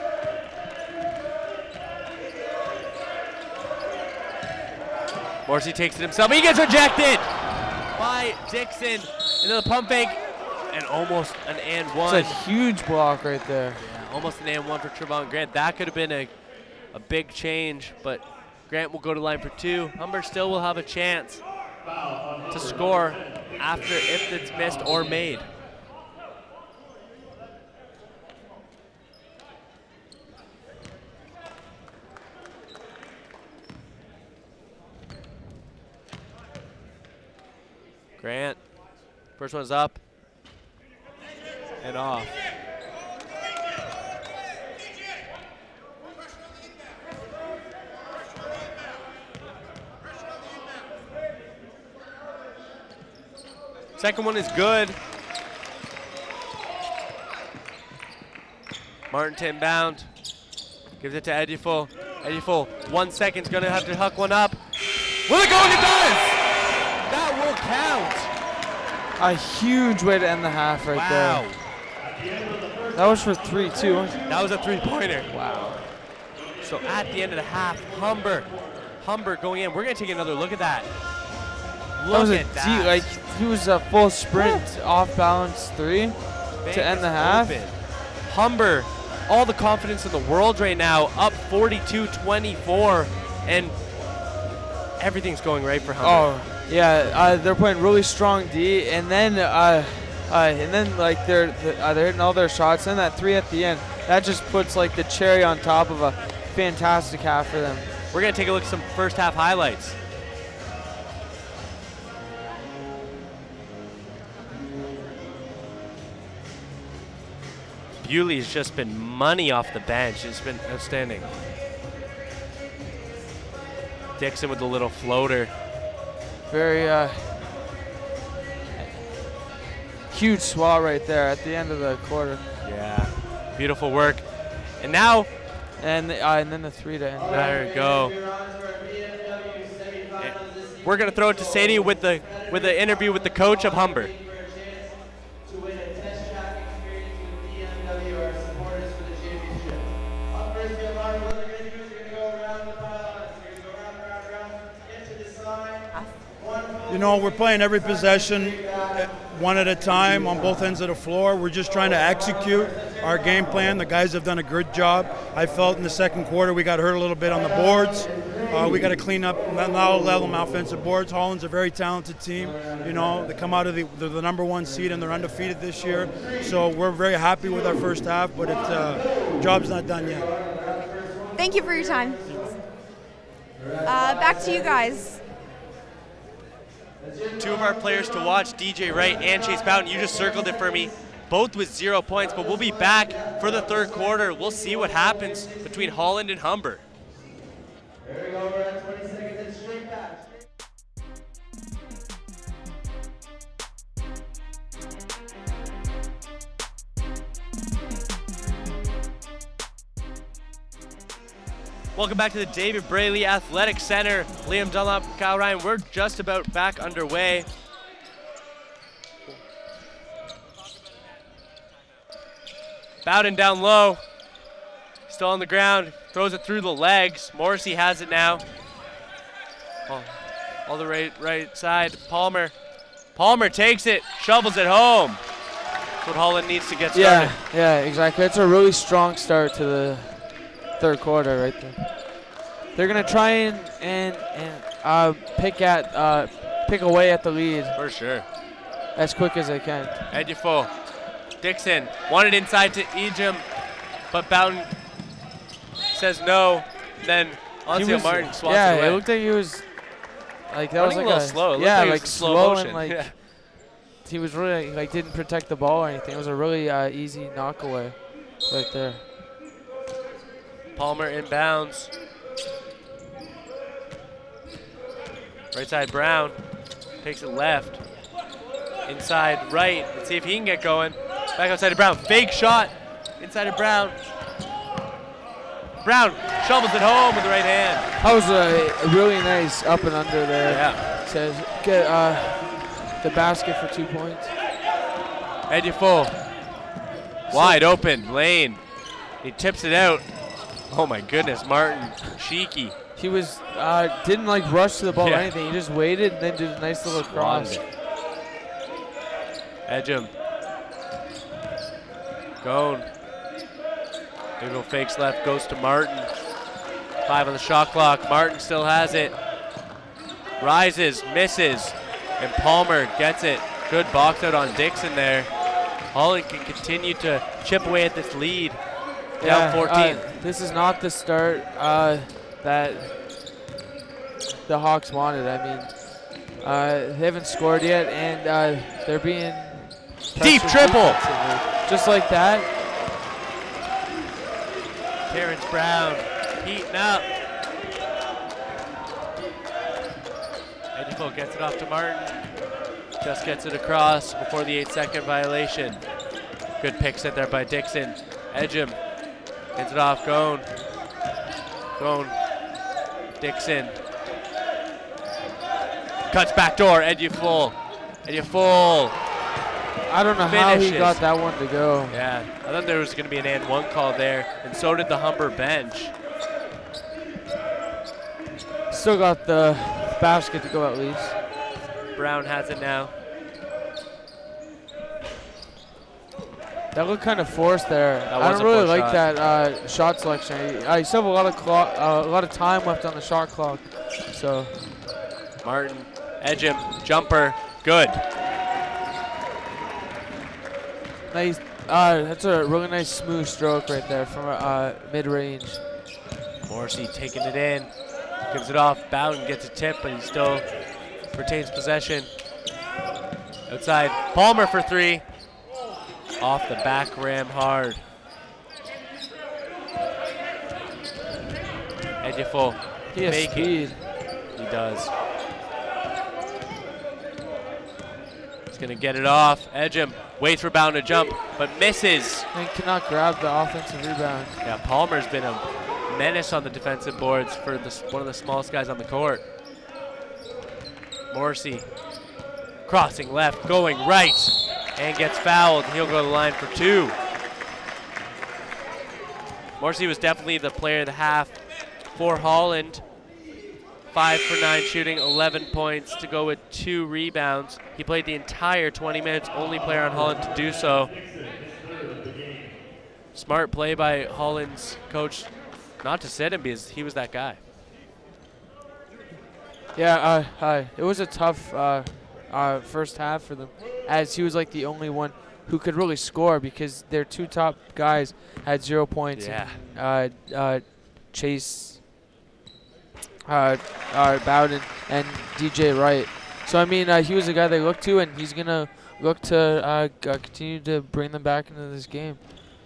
Speaker 1: Morrissey takes it himself. He gets rejected by Dixon. Into the pump fake, and almost an and one.
Speaker 2: It's a huge block right there.
Speaker 1: Yeah, almost an and one for Trevon Grant. That could have been a, a big change, but Grant will go to line for two. Humber still will have a chance to score after if it's missed or made. Grant, first one's up and off. Second one is good. Martin to inbound. Gives it to Eduful. Eduful, one second's gonna have to huck one up. Will it go? And it does! That will count.
Speaker 2: A huge way to end the half right
Speaker 1: wow.
Speaker 2: there. That was for three, too.
Speaker 1: That was a three-pointer.
Speaker 2: Wow.
Speaker 1: So at the end of the half, Humber, Humber going in. We're gonna take another look at that. Look
Speaker 2: that was
Speaker 1: at
Speaker 2: a
Speaker 1: that.
Speaker 2: deep, like he was a full sprint, off balance three
Speaker 1: Bank
Speaker 2: to end the half.
Speaker 1: Open. Humber, all the confidence in the world right now, up forty-two twenty-four, and everything's going right for Humber.
Speaker 2: Oh yeah, uh, they're playing really strong D, and then uh, uh, and then like they're uh, they're hitting all their shots, and that three at the end, that just puts like the cherry on top of a fantastic half for them.
Speaker 1: We're gonna take a look at some first half highlights. Bewley's just been money off the bench. It's been outstanding. Dixon with the little floater.
Speaker 2: Very uh, huge swat right there at the end of the quarter.
Speaker 1: Yeah, beautiful work. And now,
Speaker 2: and uh, and then the three to end.
Speaker 1: There we go. We're gonna throw it to Sadie with the with the interview with the coach of Humber.
Speaker 3: You know, we're playing every possession one at a time on both ends of the floor. We're just trying to execute our game plan. The guys have done a good job. I felt in the second quarter we got hurt a little bit on the boards. Uh, we got to clean up, not allow them offensive boards. Holland's a very talented team. You know, they come out of the, they're the number one seed and they're undefeated this year. So we're very happy with our first half, but it's uh, job's not done yet.
Speaker 4: Thank you for your time. Uh, back to you guys.
Speaker 1: Two of our players to watch, D J Wright and Chase Bowden. You just circled it for me, both with zero points, but we'll be back for the third quarter. We'll see what happens between Holland and Humber.
Speaker 5: There we go, we're at twenty seconds and straight back.
Speaker 1: Welcome back to the David Braley Athletic Center. Liam Dunlop, Kyle Ryan, we're just about back underway. Bowden down low, still on the ground, throws it through the legs. Morrissy has it now. Oh, all the right, right side, Palmer. Palmer takes it, shovels it home. That's what Holland needs to get started.
Speaker 2: Yeah, yeah, exactly. It's a really strong start to the third quarter right there. They're gonna try and and, and uh, pick at uh, pick away at the lead
Speaker 1: for sure
Speaker 2: as quick as they can.
Speaker 1: Eduful, Dixon wanted inside to Eamon, but Bowden says no. Then Ancil Martin swaps
Speaker 2: yeah,
Speaker 1: it away.
Speaker 2: it looked like he was like that
Speaker 1: Running
Speaker 2: was like
Speaker 1: a little slow. It
Speaker 2: yeah,
Speaker 1: like,
Speaker 2: like
Speaker 1: slow,
Speaker 2: slow
Speaker 1: motion.
Speaker 2: and like
Speaker 1: yeah.
Speaker 2: he was really like didn't protect the ball or anything. It was a really uh, easy knockaway right there.
Speaker 1: Palmer inbounds. Right side Brown takes it left. Inside right. Let's see if he can get going. Back outside of Brown. Fake shot. Inside of Brown. Brown shovels it home with the right hand.
Speaker 2: That was a really nice up and under there.
Speaker 1: Yeah.
Speaker 2: Says get uh, the basket for two points.
Speaker 1: Eduful. Wide open lane. He tips it out. Oh my goodness, Martin, cheeky.
Speaker 2: He was uh, didn't like rush to the ball
Speaker 1: yeah.
Speaker 2: or anything. He just waited and then did a nice little cross.
Speaker 1: Edge him. Gone. Big old fakes left, goes to Martin. Five on the shot clock. Martin still has it. Rises, misses, and Palmer gets it. Good box out on Dixon there. Holland can continue to chip away at this lead.
Speaker 2: Yeah,
Speaker 1: Down fourteen.
Speaker 2: Uh, this is not the start uh, that the Hawks wanted. I mean, uh, they haven't scored yet, and uh, they're being
Speaker 1: deep triple,
Speaker 2: just like that.
Speaker 1: Terrence Brown heating up. Edgefield gets it off to Martin. Just gets it across before the eight second violation. Good pick set there by Dixon. Edgem hands it off, Gone. Gone. Dixon. Cuts back door, Edgefield. Edgefield.
Speaker 2: I don't know
Speaker 1: Finishes.
Speaker 2: how he got that one to go.
Speaker 1: Yeah, I thought there was going to be an and one call there, and so did the Humber bench.
Speaker 2: Still got the basket to go at least.
Speaker 1: Brown has it now.
Speaker 2: That looked kind of forced there.
Speaker 1: That
Speaker 2: I
Speaker 1: was
Speaker 2: don't
Speaker 1: a
Speaker 2: really
Speaker 1: forced
Speaker 2: like
Speaker 1: shot.
Speaker 2: that uh, shot selection. I still have a lot of clock, uh, a lot of time left on the shot clock. So
Speaker 1: Martin, Edgem, jumper, good.
Speaker 2: nice. Uh, that's a really nice smooth stroke right there from uh, mid-range.
Speaker 1: Morrissey taking it in, gives it off. Bowden gets a tip, but he still retains possession. Outside, Palmer for three. Off the back rim hard. Edgefield.
Speaker 2: He has
Speaker 1: Fake
Speaker 2: speed.
Speaker 1: it. He does. He's gonna get it off. Edgem waits for Bowden to jump, but misses.
Speaker 2: And cannot grab the offensive rebound.
Speaker 1: Yeah, Palmer's been a menace on the defensive boards for the, one of the smallest guys on the court. Morrissey crossing left, going right, and gets fouled. He'll go to the line for two. Morrissey was definitely the player of the half for Holland. Five for nine shooting, eleven points to go with two rebounds. He played the entire twenty minutes, only player on Holland to do so. Smart play by Holland's coach not to sit him because he was that guy.
Speaker 2: Yeah, uh, uh, it was a tough uh, uh, first half for them, as he was like the only one who could really score because their two top guys had zero points.
Speaker 1: Yeah.
Speaker 2: And, uh, uh, Chase, uh, uh, Bowden, and D J Wright. So I mean, uh, he was the guy they looked to, and he's gonna look to uh, g- uh, continue to bring them back into this game.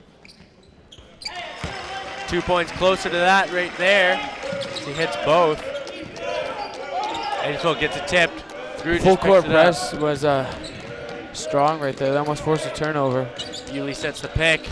Speaker 1: Two points closer to that right there. He hits both. Edgefield gets it tipped. Grew
Speaker 2: Full
Speaker 1: just
Speaker 2: court
Speaker 1: picks it up.
Speaker 2: press was uh, strong right there. They almost forced a turnover.
Speaker 1: Bewley sets the pick.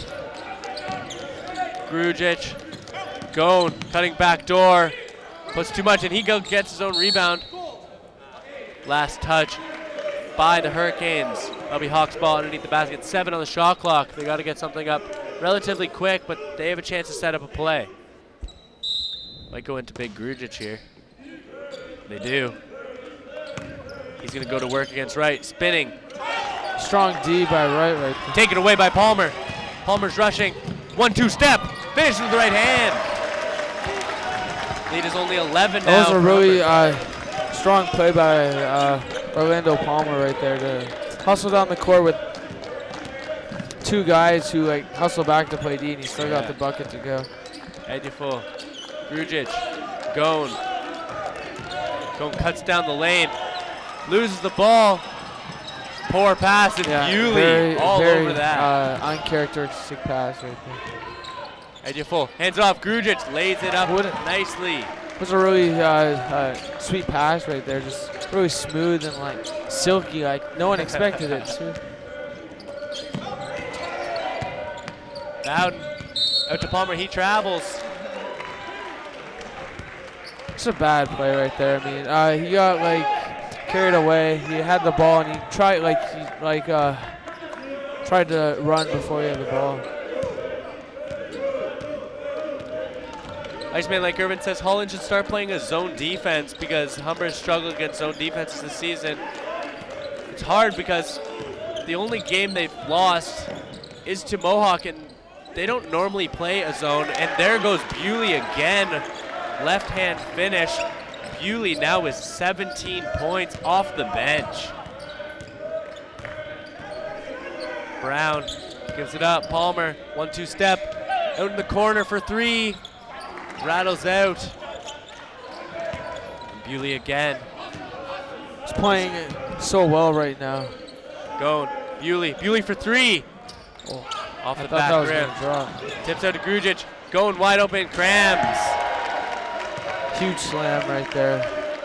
Speaker 1: Grujic, Gone, cutting back door. Puts too much, and he go gets his own rebound. Last touch by the Hurricanes. That'll be Hawks ball underneath the basket. Seven on the shot clock. They got to get something up relatively quick, but they have a chance to set up a play. Might go into big Grujic here. They do. He's going to go to work against Wright. Spinning.
Speaker 2: Strong D by Wright right there.
Speaker 1: Taken away by Palmer. Palmer's rushing. One, two step. Finishes with the right hand. Lead is only eleven now.
Speaker 2: That was a
Speaker 1: for
Speaker 2: really
Speaker 1: Humber.
Speaker 2: uh, strong play by uh, Orlando Palmer right there to hustle down the court with two guys who like hustle back to play D, and he still
Speaker 1: Yeah.
Speaker 2: got the bucket to go.
Speaker 1: Edgefield. Grujic. Gone. Gone cuts down the lane. Loses the ball. Poor pass, and Bewley
Speaker 2: very,
Speaker 1: all
Speaker 2: very,
Speaker 1: over that.
Speaker 2: Uh, uncharacteristic pass right there.
Speaker 1: Edgefield. Hands off. Grujic lays it up nicely.
Speaker 2: It was a really uh, uh, sweet pass right there, just really smooth and like silky, like no one expected it. Too.
Speaker 1: Bowden out to Palmer. He travels.
Speaker 2: It's a bad play right there. I mean, uh, he got like carried away. He had the ball and he tried like he like uh, tried to run before he had the ball.
Speaker 1: Iceman Lake Irvin says Holland should start playing a zone defense because Humber has struggled against zone defenses this season. It's hard because the only game they've lost is to Mohawk, and they don't normally play a zone. And there goes Bewley again. left-hand finish. Bewley now with seventeen points off the bench. Brown gives it up. Palmer, one two step. Out in the corner for three. Rattles out. And Bewley again.
Speaker 2: He's playing so well right now.
Speaker 1: Going. Bewley. Bewley for three.
Speaker 2: Oh,
Speaker 1: Off
Speaker 2: I
Speaker 1: the
Speaker 2: thought
Speaker 1: back
Speaker 2: that was
Speaker 1: rim.
Speaker 2: gonna drop.
Speaker 1: Tips out to Grujic. Going wide open. Crams.
Speaker 2: Huge slam right there.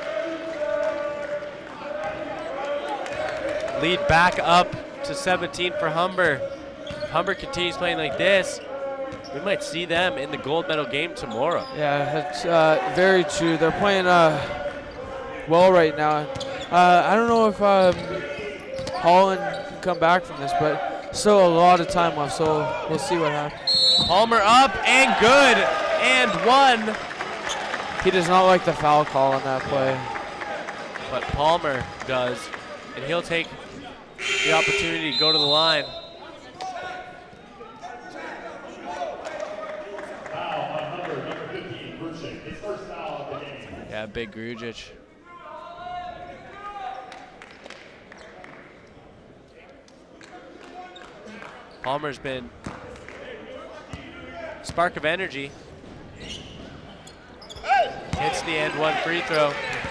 Speaker 1: Lead back up to seventeen for Humber. If Humber continues playing like this, we might see them in the gold medal game tomorrow.
Speaker 2: Yeah, it's uh, very true. They're playing uh, well right now. Uh, I don't know if um, Holland can come back from this, but still a lot of time left, so we'll see what happens.
Speaker 1: Palmer up and good and one.
Speaker 2: He does not like the foul call on that play.
Speaker 1: But Palmer does, and he'll take the opportunity to go to the line. Yeah, big Grujic. Palmer's been spark of energy. Hits the end one free throw.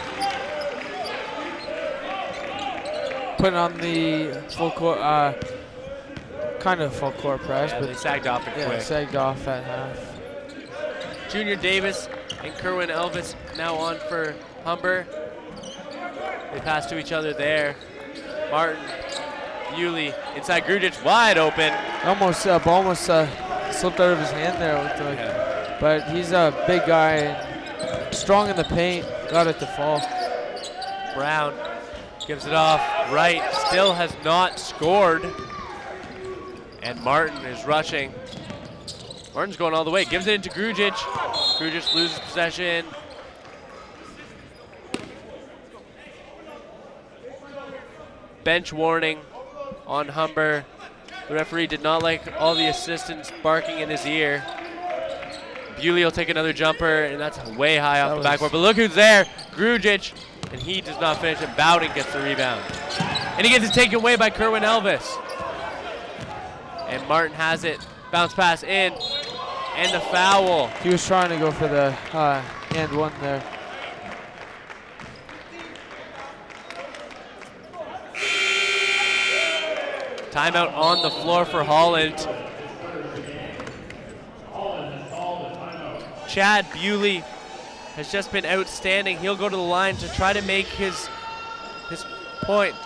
Speaker 2: Putting on the full court, uh, kind of full court press,
Speaker 1: Yeah,
Speaker 2: but
Speaker 1: they sagged off it
Speaker 2: yeah,
Speaker 1: quick.
Speaker 2: sagged off at half.
Speaker 1: Junior Davis and Kerwin Elvis now on for Humber. They pass to each other there. Martin, Bewley, inside Grujic, wide open.
Speaker 2: Almost, uh, ball almost uh, slipped out of his hand there. With the,
Speaker 1: Yeah.
Speaker 2: But he's a big guy, and strong in the paint. Got it to fall.
Speaker 1: Brown gives it off. Wright still has not scored. And Martin is rushing. Martin's going all the way. Gives it into Grujic. Grujic loses possession. Bench warning on Humber. The referee did not like all the assistants barking in his ear. Bewley will take another jumper, and that's way high off
Speaker 2: That
Speaker 1: the
Speaker 2: was-
Speaker 1: backboard. But look who's there, Grujic, and he does not finish, and Bowden gets the rebound. And he gets it taken away by Kerwin Elvis. And Martin has it, bounce pass in, and the foul.
Speaker 2: He was trying to go for the uh, and one there.
Speaker 1: Timeout on the floor for Holland. Chad Bewley has just been outstanding. He'll go to the line to try to make his his point.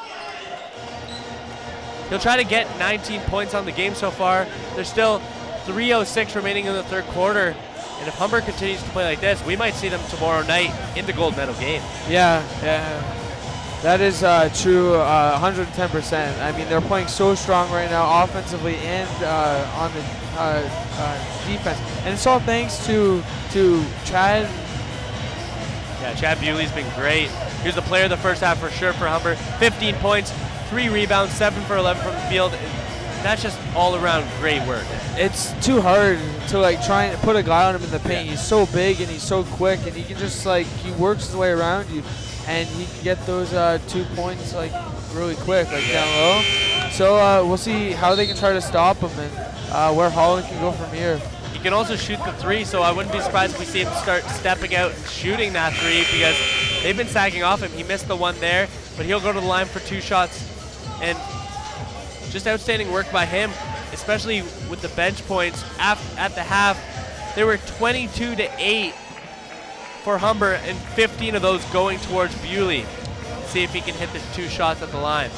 Speaker 1: He'll try to get nineteen points on the game so far. There's still three oh six remaining in the third quarter. And if Humber continues to play like this, we might see them tomorrow night in the gold medal game.
Speaker 2: Yeah, yeah. That is uh, true, uh, one hundred ten percent. I mean, they're playing so strong right now, offensively and uh, on the uh, uh, defense. And it's all thanks to to Chad.
Speaker 1: Yeah, Chad Bewley's been great. He was the player of the first half for sure for Humber. fifteen points, three rebounds, seven for eleven from the field. That's just all around great work.
Speaker 2: It's too hard to like try and put a guy on him in the paint.
Speaker 1: Yeah.
Speaker 2: He's so big and he's so quick, and he can just like he works his way around you, and he can get those uh, two points like really quick, like down low. So uh, we'll see how they can try to stop him and uh, where Holland can go from here.
Speaker 1: He can also shoot the three, so I wouldn't be surprised if we see him start stepping out and shooting that three, because they've been sagging off him. He missed the one there, but he'll go to the line for two shots. And just outstanding work by him, especially with the bench points at the half. They were twenty-two to eight for Humber, and fifteen of those going towards Bewley. See if he can hit the two shots at the line.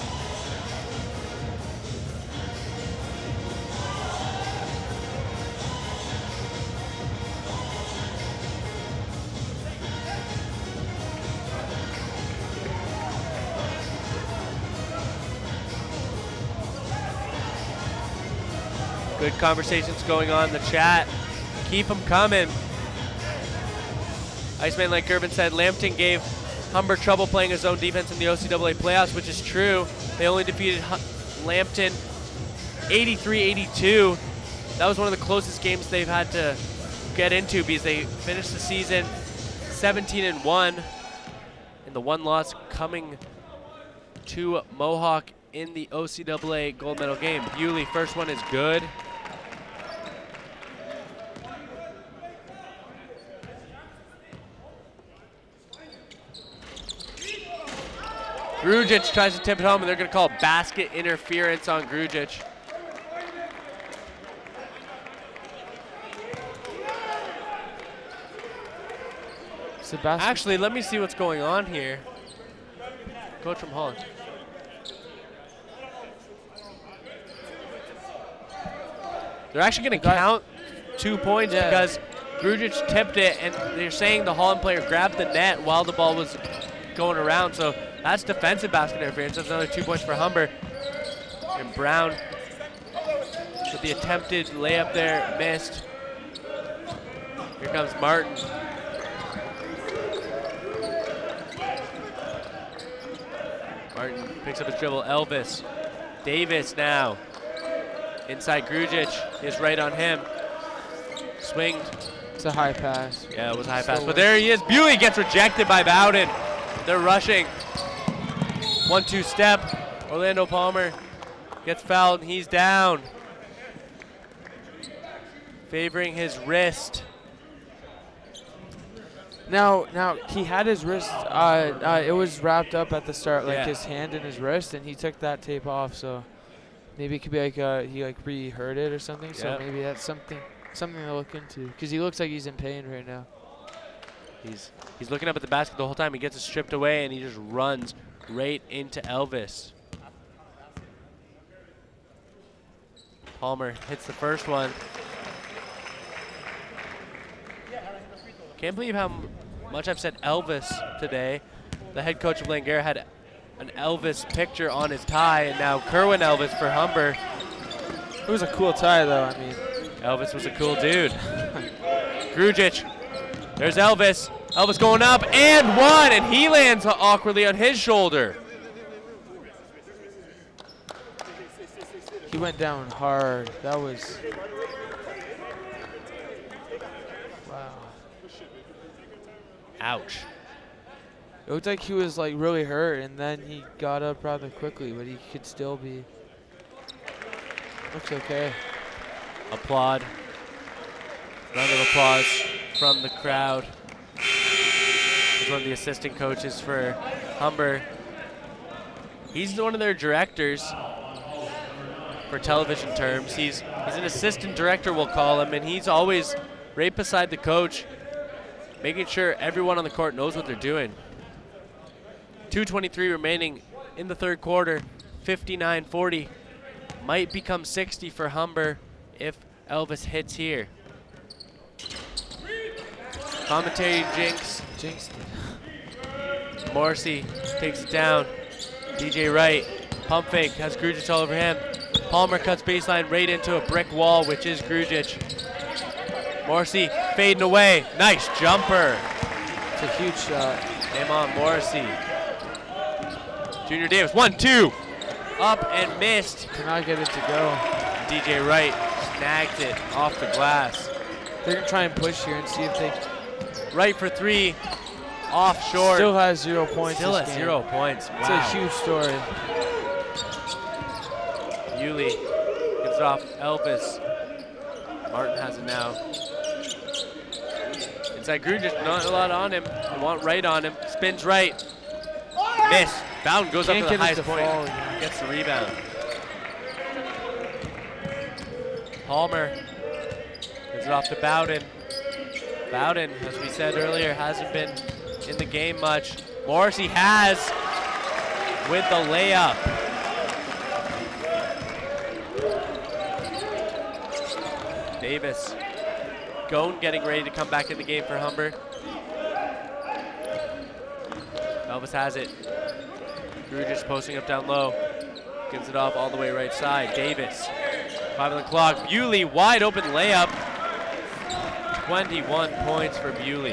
Speaker 1: Good conversations going on in the chat. Keep them coming. Iceman, like Gerben said, Lambton gave Humber trouble playing his own defense in the O C A A playoffs, which is true. They only defeated H Lambton eighty-three eighty-two. That was one of the closest games they've had to get into, because they finished the season seventeen and one, and the one loss coming to Mohawk in the O C A A gold medal game. Bewley, first one is good. Grujic tries to tip it home, and they're going to call basket interference on Grujic.
Speaker 2: Sebastian.
Speaker 1: Actually, let me see what's going on here. Coach from Holland. They're actually going to count two points
Speaker 2: yeah.
Speaker 1: because Grujic tipped it, and they're saying the Holland player grabbed the net while the ball was going around. So that's defensive basket interference. That's another two points for Humber. And Brown with the attempted layup there, missed. Here comes Martin. Martin picks up his dribble. Elvis. Davis now. Inside Grujic is right on him. Swinged.
Speaker 2: It's a high pass.
Speaker 1: Yeah, it was a high
Speaker 2: So
Speaker 1: pass. But there he is. Bewley gets rejected by Bowden. They're rushing. One two step. Orlando Palmer gets fouled, and he's down. Favoring his wrist.
Speaker 2: Now, now he had his wrist. Uh, uh, it was wrapped up at the start, like
Speaker 1: Yeah.
Speaker 2: his hand and his wrist, and he took that tape off. So maybe it could be like uh, he like re-hurt it or something. So
Speaker 1: Yeah.
Speaker 2: maybe that's something, something to look into, because he looks like he's in pain right now.
Speaker 1: He's he's looking up at the basket the whole time. He gets it stripped away, and he just runs right into Elvis. Palmer hits the first one. Can't believe how m much I've said Elvis today. The head coach of Langara had an Elvis picture on his tie, and now Kerwin Elvis for Humber.
Speaker 2: It was a cool tie, though. I mean,
Speaker 1: Elvis was a cool dude. Grujic. There's Elvis. Elvis going up and one, and he lands awkwardly on his shoulder.
Speaker 2: he went down hard. That was. Wow.
Speaker 1: Ouch.
Speaker 2: It looked like he was like really hurt, and then he got up rather quickly, but he could still be. Looks okay.
Speaker 1: Applaud. Round of applause from the crowd. He's one of the assistant coaches for Humber. He's one of their directors for television terms. He's he's an assistant director, we'll call him, and he's always right beside the coach, making sure everyone on the court knows what they're doing. two twenty-three remaining in the third quarter. fifty-nine forty. Might become sixty for Humber if Elvis hits here. Commentary jinx.
Speaker 2: Jinxed it.
Speaker 1: Morrissey takes it down. D J Wright, pump fake, has Grujic all over him. Palmer cuts baseline right into a brick wall, which is Grujic. Morrissey fading away. Nice jumper.
Speaker 2: It's a huge shot.
Speaker 1: Eamon Morrissey. Junior Davis, one, two. Up and missed.
Speaker 2: Cannot get it to go.
Speaker 1: D J Wright snagged it off the glass.
Speaker 2: They're going to try and push here and see if they
Speaker 1: Right for three, off short.
Speaker 2: still has zero points.
Speaker 1: Still
Speaker 2: this
Speaker 1: at
Speaker 2: game.
Speaker 1: zero points. Wow.
Speaker 2: It's a huge story.
Speaker 1: Bewley gets it off Elvis. Martin has it now. Inside Grujic, not a lot on him. They want right on him. Spins right. Miss. Bowden goes
Speaker 2: Can't
Speaker 1: up to the
Speaker 2: get it
Speaker 1: highest
Speaker 2: to
Speaker 1: point.
Speaker 2: fall, yeah.
Speaker 1: Gets the rebound. Palmer gives it off to Bowden. Bowden, as we said earlier, hasn't been in the game much. Morrissey has with the layup. Davis. Gone getting ready to come back in the game for Humber. Elvis has it. Grujic posting up down low. Gives it off all the way right side. Davis. Five on the clock. Bewley, wide open layup. twenty-one points for Bewley.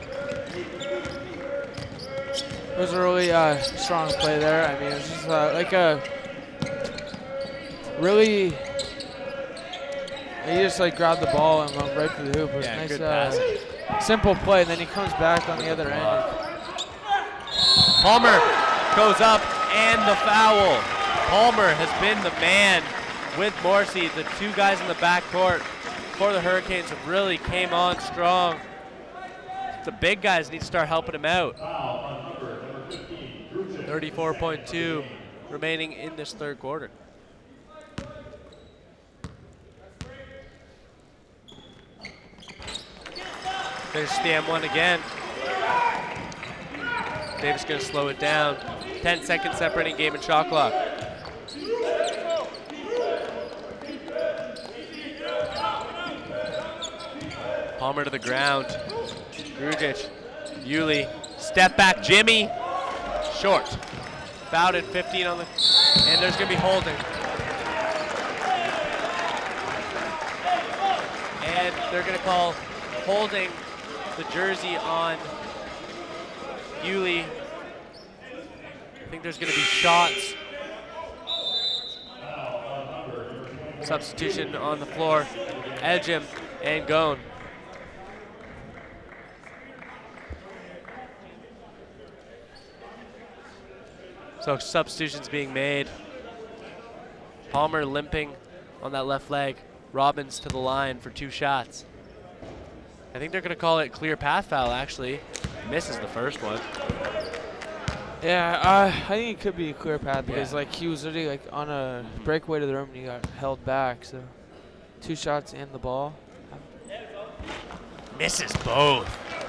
Speaker 2: It was a really uh, strong play there. I mean, it was just uh, like a really he just like grabbed the ball and went right to the hoop. It was
Speaker 1: Yeah,
Speaker 2: nice,
Speaker 1: good
Speaker 2: uh,
Speaker 1: passing.
Speaker 2: simple play, and then he comes back on the other end.
Speaker 1: Palmer goes up and the foul. Palmer has been the man with Morrissey. The two guys in the backcourt for the Hurricanes have really came on strong. The big guys need to start helping him out. thirty-four point two remaining in this third quarter. There's the M one again. Davis gonna slow it down. ten seconds separating game and shot clock. Palmer to the ground. Grujic, Bewley, step back, Jimmy, short. Fouled at fifteen on the, and there's gonna be holding. And they're gonna call holding the jersey on Bewley. I think there's gonna be shots. Substitution on the floor, Edgem and Gone. So substitutions being made. Palmer limping on that left leg. Robbins to the line for two shots. I think they're gonna call it clear path foul actually. Misses the first one.
Speaker 2: Yeah, uh, I think it could be a clear path because
Speaker 1: Yeah.
Speaker 2: like he was already like on a breakaway to the rim and he got held back. So two shots and the ball.
Speaker 1: Misses both.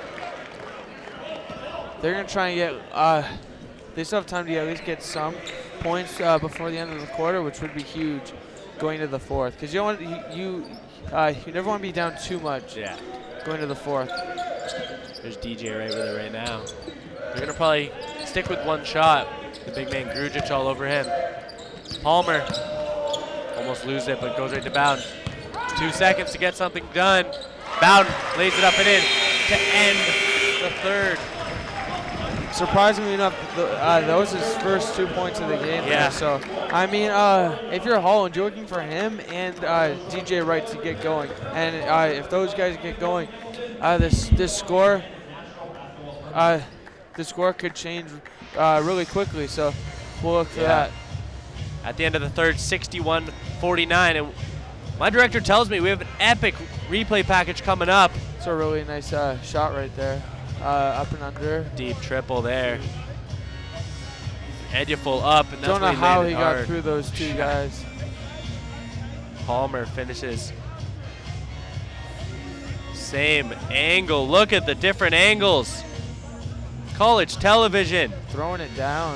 Speaker 2: They're gonna try and get. Uh, they still have time to at least get some points uh, before the end of the quarter, which would be huge going to the fourth. Because you don't want you you, uh, you never want to be down too much.
Speaker 1: Yeah.
Speaker 2: Going to the fourth.
Speaker 1: There's D J right with it right now. They're gonna probably stick with one shot. The big man Grujic all over him. Palmer almost lose it, but goes right to Bowden. Two seconds to get something done. Bowden lays it up and in to end the third.
Speaker 2: Surprisingly enough, the, uh, that was his first two points of the game.
Speaker 1: Yeah.
Speaker 2: There, so I mean, uh, if you're Holland, you're looking for him and uh, D J Wright to get going. And uh, if those guys get going, uh, this this score, uh, the score could change uh, really quickly. So we'll look for
Speaker 1: Yeah.
Speaker 2: that.
Speaker 1: At the end of the third, sixty-one forty-nine. And my director tells me we have an epic replay package coming up.
Speaker 2: It's a really nice uh, shot right there, uh, up and under.
Speaker 1: Deep triple there. Eduful up, and that's
Speaker 2: Don't know
Speaker 1: when he
Speaker 2: how
Speaker 1: laid
Speaker 2: he
Speaker 1: it
Speaker 2: got
Speaker 1: hard.
Speaker 2: through those two guys.
Speaker 1: Palmer finishes. Same angle. Look at the different angles. College television.
Speaker 2: Throwing it down.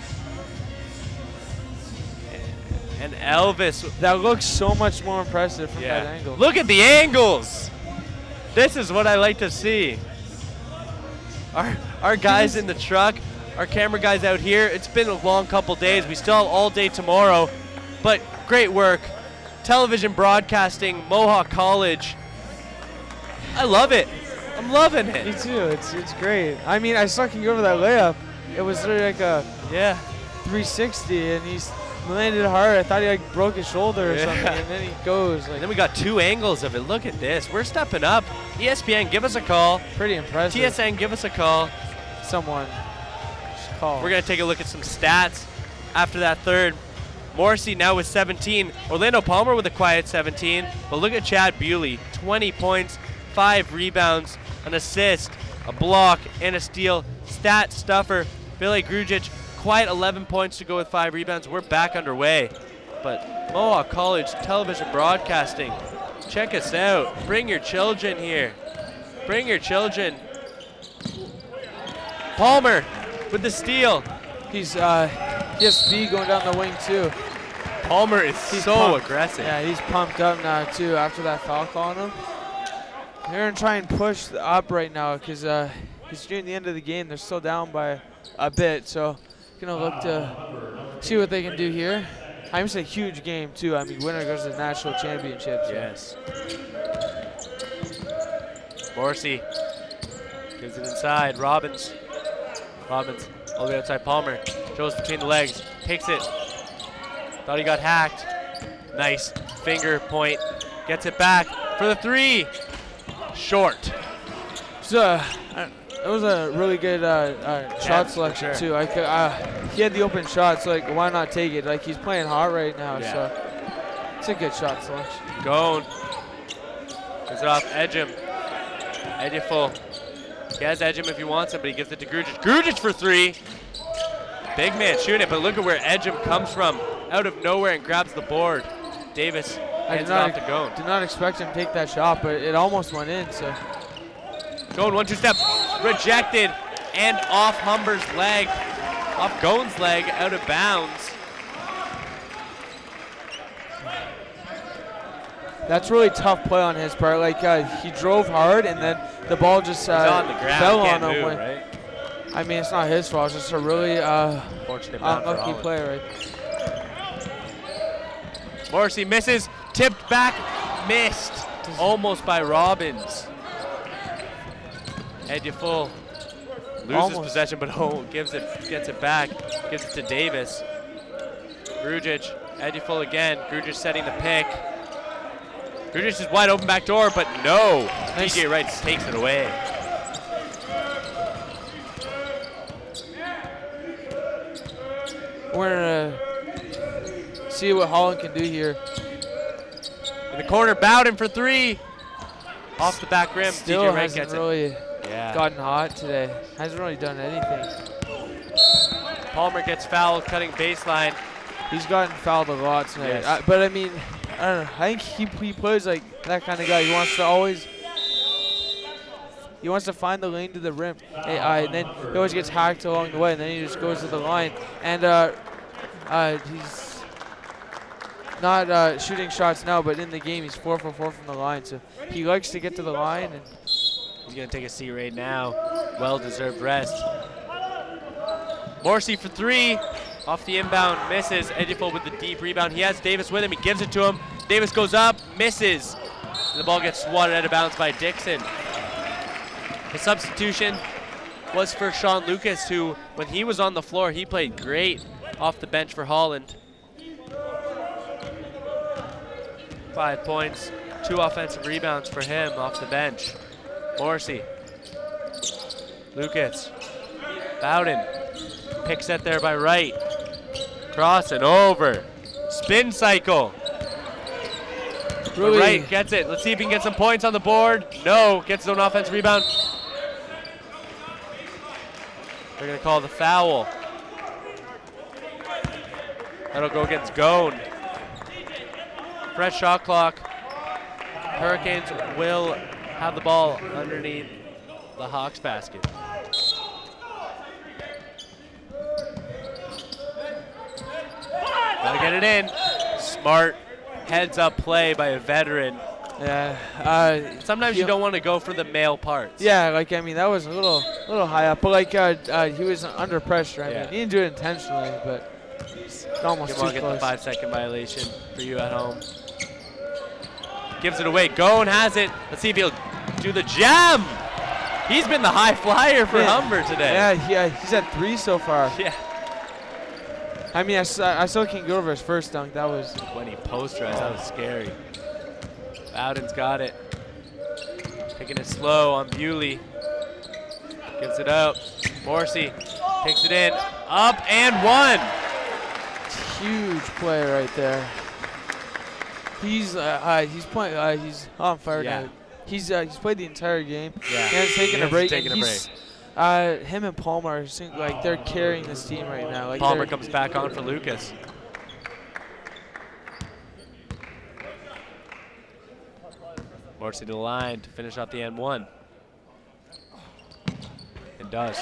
Speaker 1: And Elvis.
Speaker 2: That looks so much more impressive from
Speaker 1: Yeah.
Speaker 2: that angle.
Speaker 1: Look at the angles. This is what I like to see. Our, our guys in the truck, our camera guys out here, it's been a long couple days. We still have all day tomorrow, but great work. Television broadcasting, Mohawk College. I love it. I'm loving
Speaker 2: Me
Speaker 1: it.
Speaker 2: too. It's it's great. I mean, I saw him go over that layup. It was literally like a
Speaker 1: Yeah.
Speaker 2: three sixty, and he's landed hard. I thought he like broke his shoulder or
Speaker 1: Yeah.
Speaker 2: something, and then he goes
Speaker 1: And
Speaker 2: like
Speaker 1: then we got two angles of it. Look at this. We're stepping up. E S P N, give us a call.
Speaker 2: pretty impressive.
Speaker 1: T S N, give us a call.
Speaker 2: Someone just call.
Speaker 1: We're going to take a look at some stats after that third. Morrissey now with seventeen. Orlando Palmer with a quiet seventeen. But look at Chad Bewley. twenty points, five rebounds, an assist, a block, and a steal. Stat stuffer. Billy Grujic, quiet eleven points to go with five rebounds. We're back underway. But Mohawk College television broadcasting. Check us out. Bring your children here. Bring your children. Palmer with the steal.
Speaker 2: He's uh, he has speed going down the wing too.
Speaker 1: Palmer is
Speaker 2: He's
Speaker 1: so
Speaker 2: pumped.
Speaker 1: aggressive.
Speaker 2: Yeah, he's pumped up now too after that foul call on him. They're gonna try and push the up right now because uh, it's near the end of the game. They're still down by a bit, so gonna look to see what they can do here. I'm just a huge game too. I mean, winner goes to the national championship. So.
Speaker 1: Yes. Morrissey gives it inside. Robbins. Robbins all the way outside Palmer. Goes between the legs. Takes it. Thought he got hacked. Nice finger point Gets it back for the three. Short.
Speaker 2: So, uh, it was a really good uh, uh, shot
Speaker 1: Yeah,
Speaker 2: selection
Speaker 1: for sure.
Speaker 2: too. Like uh, he had the open shot, so like why not take it? Like he's playing hot right now,
Speaker 1: Yeah.
Speaker 2: so it's a good shot selection.
Speaker 1: Gone. Gives it off Edgem. Edgeful. He has Edgem if he wants it, but he gives it to Grujic. Grujic for three. Big man shooting it, but look at where Edgem comes from. Out of nowhere and grabs the board. Davis
Speaker 2: I
Speaker 1: hands
Speaker 2: did
Speaker 1: it
Speaker 2: not,
Speaker 1: off to Gone.
Speaker 2: did not expect him to take that shot, but it almost went in. So
Speaker 1: Gone, one, two step. Rejected and off Humber's leg. Off Gone's leg, out of bounds.
Speaker 2: that's really tough play on his part. Like uh, he drove hard, and then the ball just uh,
Speaker 1: He's on the ground,
Speaker 2: fell
Speaker 1: can't
Speaker 2: on him.
Speaker 1: move,
Speaker 2: when-
Speaker 1: right?
Speaker 2: I mean, it's not his fault. It's just a really uh,
Speaker 1: Fortunate bound for
Speaker 2: unlucky
Speaker 1: Holland.
Speaker 2: play, right?
Speaker 1: Morrissey misses, tipped back, missed. Almost by Robbins. Edgeful loses
Speaker 2: Almost.
Speaker 1: possession, but oh, gives it, gets it back, gives it to Davis. Grujic, Edgeful again. Grujic setting the pick. Grujic is wide open back door, but no.
Speaker 2: Nice.
Speaker 1: D J Wright takes it away.
Speaker 2: We're gonna see what Holland can do here.
Speaker 1: In the corner, Bowden for three. Off the back rim,
Speaker 2: Still
Speaker 1: D J Wright
Speaker 2: hasn't
Speaker 1: gets
Speaker 2: really
Speaker 1: it. Yeah.
Speaker 2: gotten hot today. Hasn't really done anything.
Speaker 1: Palmer gets fouled, cutting baseline.
Speaker 2: He's gotten fouled a lot tonight.
Speaker 1: Yes.
Speaker 2: Uh, but I mean, I don't know. I think he, he plays like that kind of guy. He wants to always, he wants to find the lane to the rim. And, uh, and then he always gets hacked along the way, and then he just goes to the line. And uh, uh, he's not uh, shooting shots now, but in the game, he's four for four from the line. So he likes to get to the line. And
Speaker 1: He's going to take a seat right now. Well-deserved rest. Morrissey for three. Off the inbound, misses. Edgeful with the deep rebound. He has Davis with him. He gives it to him. Davis goes up, misses. The ball gets swatted out of bounds by Dixon. The substitution was for Sean Lucas, who, when he was on the floor, he played great off the bench for Holland. Five points, two offensive rebounds for him off the bench. Morrissey. Lucas. Bowden. Pick set there by Wright. Cross and over. Spin cycle.
Speaker 2: really,
Speaker 1: Wright gets it. Let's see if he can get some points on the board. No, gets his own offensive rebound. They're going to call the foul. That'll go against Gone. Fresh shot clock. Hurricanes will have the ball underneath the Hawks basket. Gotta get it in. Smart heads up play by a veteran.
Speaker 2: yeah. Uh,
Speaker 1: Sometimes
Speaker 2: he-
Speaker 1: you don't want to go for the male parts.
Speaker 2: Yeah, like I mean that was a little, little high up, but like uh, uh, he was under pressure. I
Speaker 1: Yeah.
Speaker 2: mean, he didn't do it intentionally, but almost
Speaker 1: Come on,
Speaker 2: too
Speaker 1: get the
Speaker 2: close.
Speaker 1: five second violation for you at home. Gives it away. Gone has it. Let's see if he'll do the jam. He's been the high flyer for
Speaker 2: Yeah.
Speaker 1: Humber today.
Speaker 2: Yeah, he, uh, he's had three so far.
Speaker 1: Yeah.
Speaker 2: I mean, I, s- I still can't get over his first dunk. That was
Speaker 1: When he posterized, that was scary. Bowden's got it. Taking it slow on Bewley. Gives it out. Morrissey takes it in. Up and one.
Speaker 2: huge play right there. He's uh, uh, he's playing. Uh, he's on fire
Speaker 1: Yeah.
Speaker 2: now. He's uh, he's played the entire game.
Speaker 1: Yeah.
Speaker 2: And he's taking
Speaker 1: He
Speaker 2: a
Speaker 1: is
Speaker 2: break.
Speaker 1: taking
Speaker 2: and
Speaker 1: a
Speaker 2: he's, Uh, him and Palmer are seem like they're carrying this team right now. Like
Speaker 1: Palmer
Speaker 2: they're-
Speaker 1: comes back on for Lucas. Morrissey to the line to finish off the N one. It does.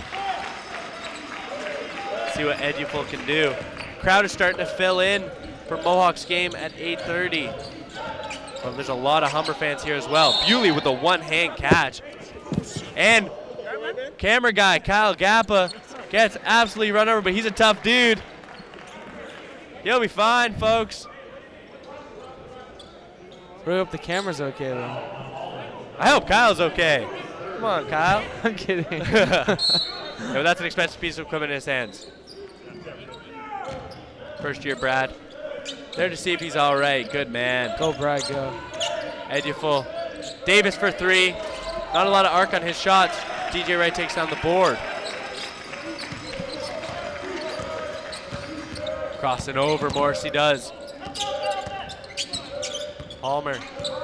Speaker 1: See what Eduful can do. Crowd is starting to fill in for Mohawks game at eight thirty. Well, there's a lot of Humber fans here as well. Bewley with a one-hand catch. And camera guy Kyle Gappa gets absolutely run over, but he's a tough dude. He'll be fine, folks.
Speaker 2: Really hope the camera's okay though.
Speaker 1: I hope Kyle's okay. Come on, Kyle.
Speaker 2: I'm kidding.
Speaker 1: Yeah, but that's an expensive piece of equipment in his hands. First year Brad. There to see if he's all right. Good man.
Speaker 2: Go Brad, go.
Speaker 1: Eduful. Davis for three. Not a lot of arc on his shots. D J Wright takes down the board. Crossing over, Morrissey does. Palmer.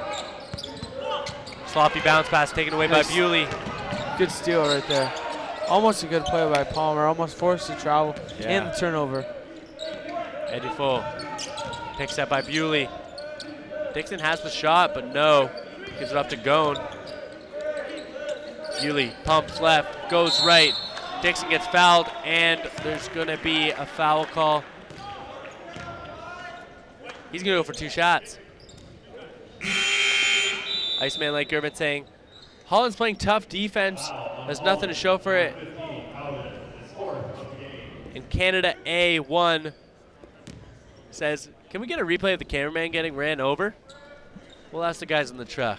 Speaker 1: Sloppy bounce pass taken away
Speaker 2: Nice.
Speaker 1: by Bewley.
Speaker 2: Good steal right there. Almost a good play by Palmer. Almost forced to travel
Speaker 1: Yeah.
Speaker 2: and the turnover.
Speaker 1: Eduful. Picks up by Bewley. Dixon has the shot, but no. Gives it up to Gone. Bewley pumps left, goes right. Dixon gets fouled, and there's going to be a foul call. He's going to go for two shots. Iceman Lake Gervin saying, Holland's playing tough defense. Has nothing to show for it. And Canada A one says, can we get a replay of the cameraman getting ran over? We'll ask the guys in the truck.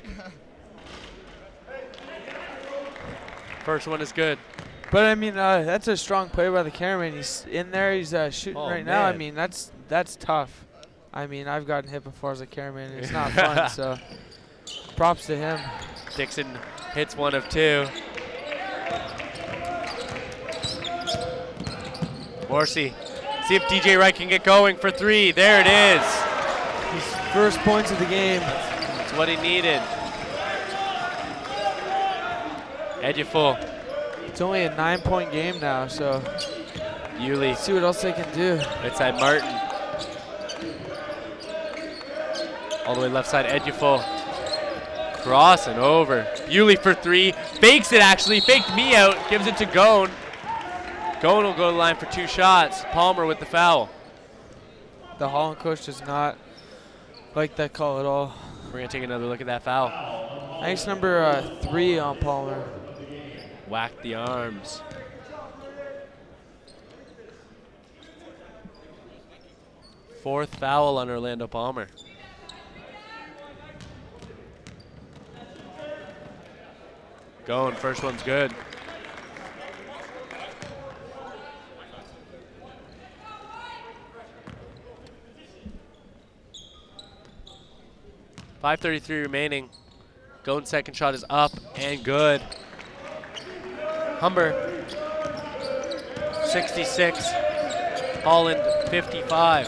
Speaker 1: First one is good.
Speaker 2: But I mean, uh, that's a strong play by the cameraman. He's in there. He's uh, shooting
Speaker 1: Oh,
Speaker 2: right now. I
Speaker 1: man.
Speaker 2: mean, that's that's tough. I mean, I've gotten hit before as a cameraman. And it's not fun. So, props to him.
Speaker 1: Dixon hits one of two. Morrissey, see if D J Wright can get going for three. There it is.
Speaker 2: His first points of the game.
Speaker 1: That's what he needed. Eduful.
Speaker 2: It's only a nine-point game now, so
Speaker 1: Bewley.
Speaker 2: see what else they can do.
Speaker 1: Right side Martin. All the way left side Eduful. Crossing over. Bewley for three. Fakes it actually. Faked me out. Gives it to Gone. Gone will go to the line for two shots. Palmer with the foul.
Speaker 2: The Holland coach does not like that call at all.
Speaker 1: We're going to take another look at that foul.
Speaker 2: I think it's number uh, three on Palmer.
Speaker 1: Whack the arms. Fourth foul on Orlando Palmer. Going, first one's good. five thirty-three remaining. Gone's second shot is up and good. Humber, sixty-six. Holland, fifty-five.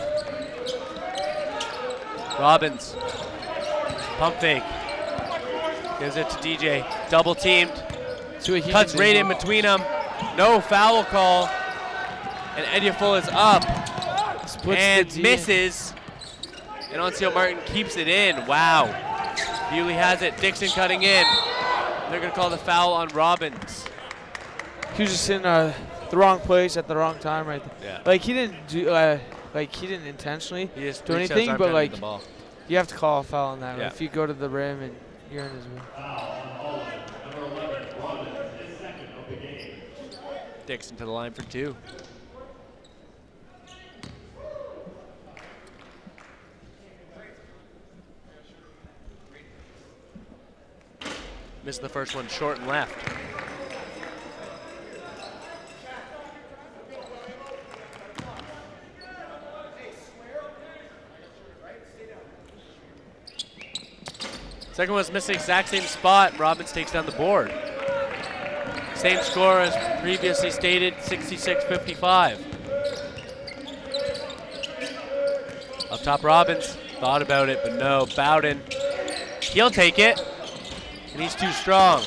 Speaker 1: Robbins, pump fake. Gives it to D J. Double teamed. Cuts right in between them. No foul call. And Eduful is up.
Speaker 2: Splits
Speaker 1: and
Speaker 2: the D.
Speaker 1: misses. And Ancil Martin keeps it in. Wow. Bewley has it. Dixon cutting in. They're going to call the foul on Robbins.
Speaker 2: He was just in uh, the wrong place at the wrong time, right there.
Speaker 1: Yeah.
Speaker 2: Like he didn't do, uh, like he didn't intentionally
Speaker 1: He just
Speaker 2: do
Speaker 1: reached
Speaker 2: anything,
Speaker 1: outside
Speaker 2: but
Speaker 1: and
Speaker 2: like
Speaker 1: the ball.
Speaker 2: you have to call a foul on that.
Speaker 1: Yeah.
Speaker 2: If you go to the rim and you're in his way.
Speaker 1: Dixon to the line for two. Missed the first one short and left. Second one's missing, exact same spot. Robbins takes down the board. Same score as previously stated, sixty-six fifty-five. Up top, Robbins thought about it, but no. Bowden, he'll take it, and he's too strong.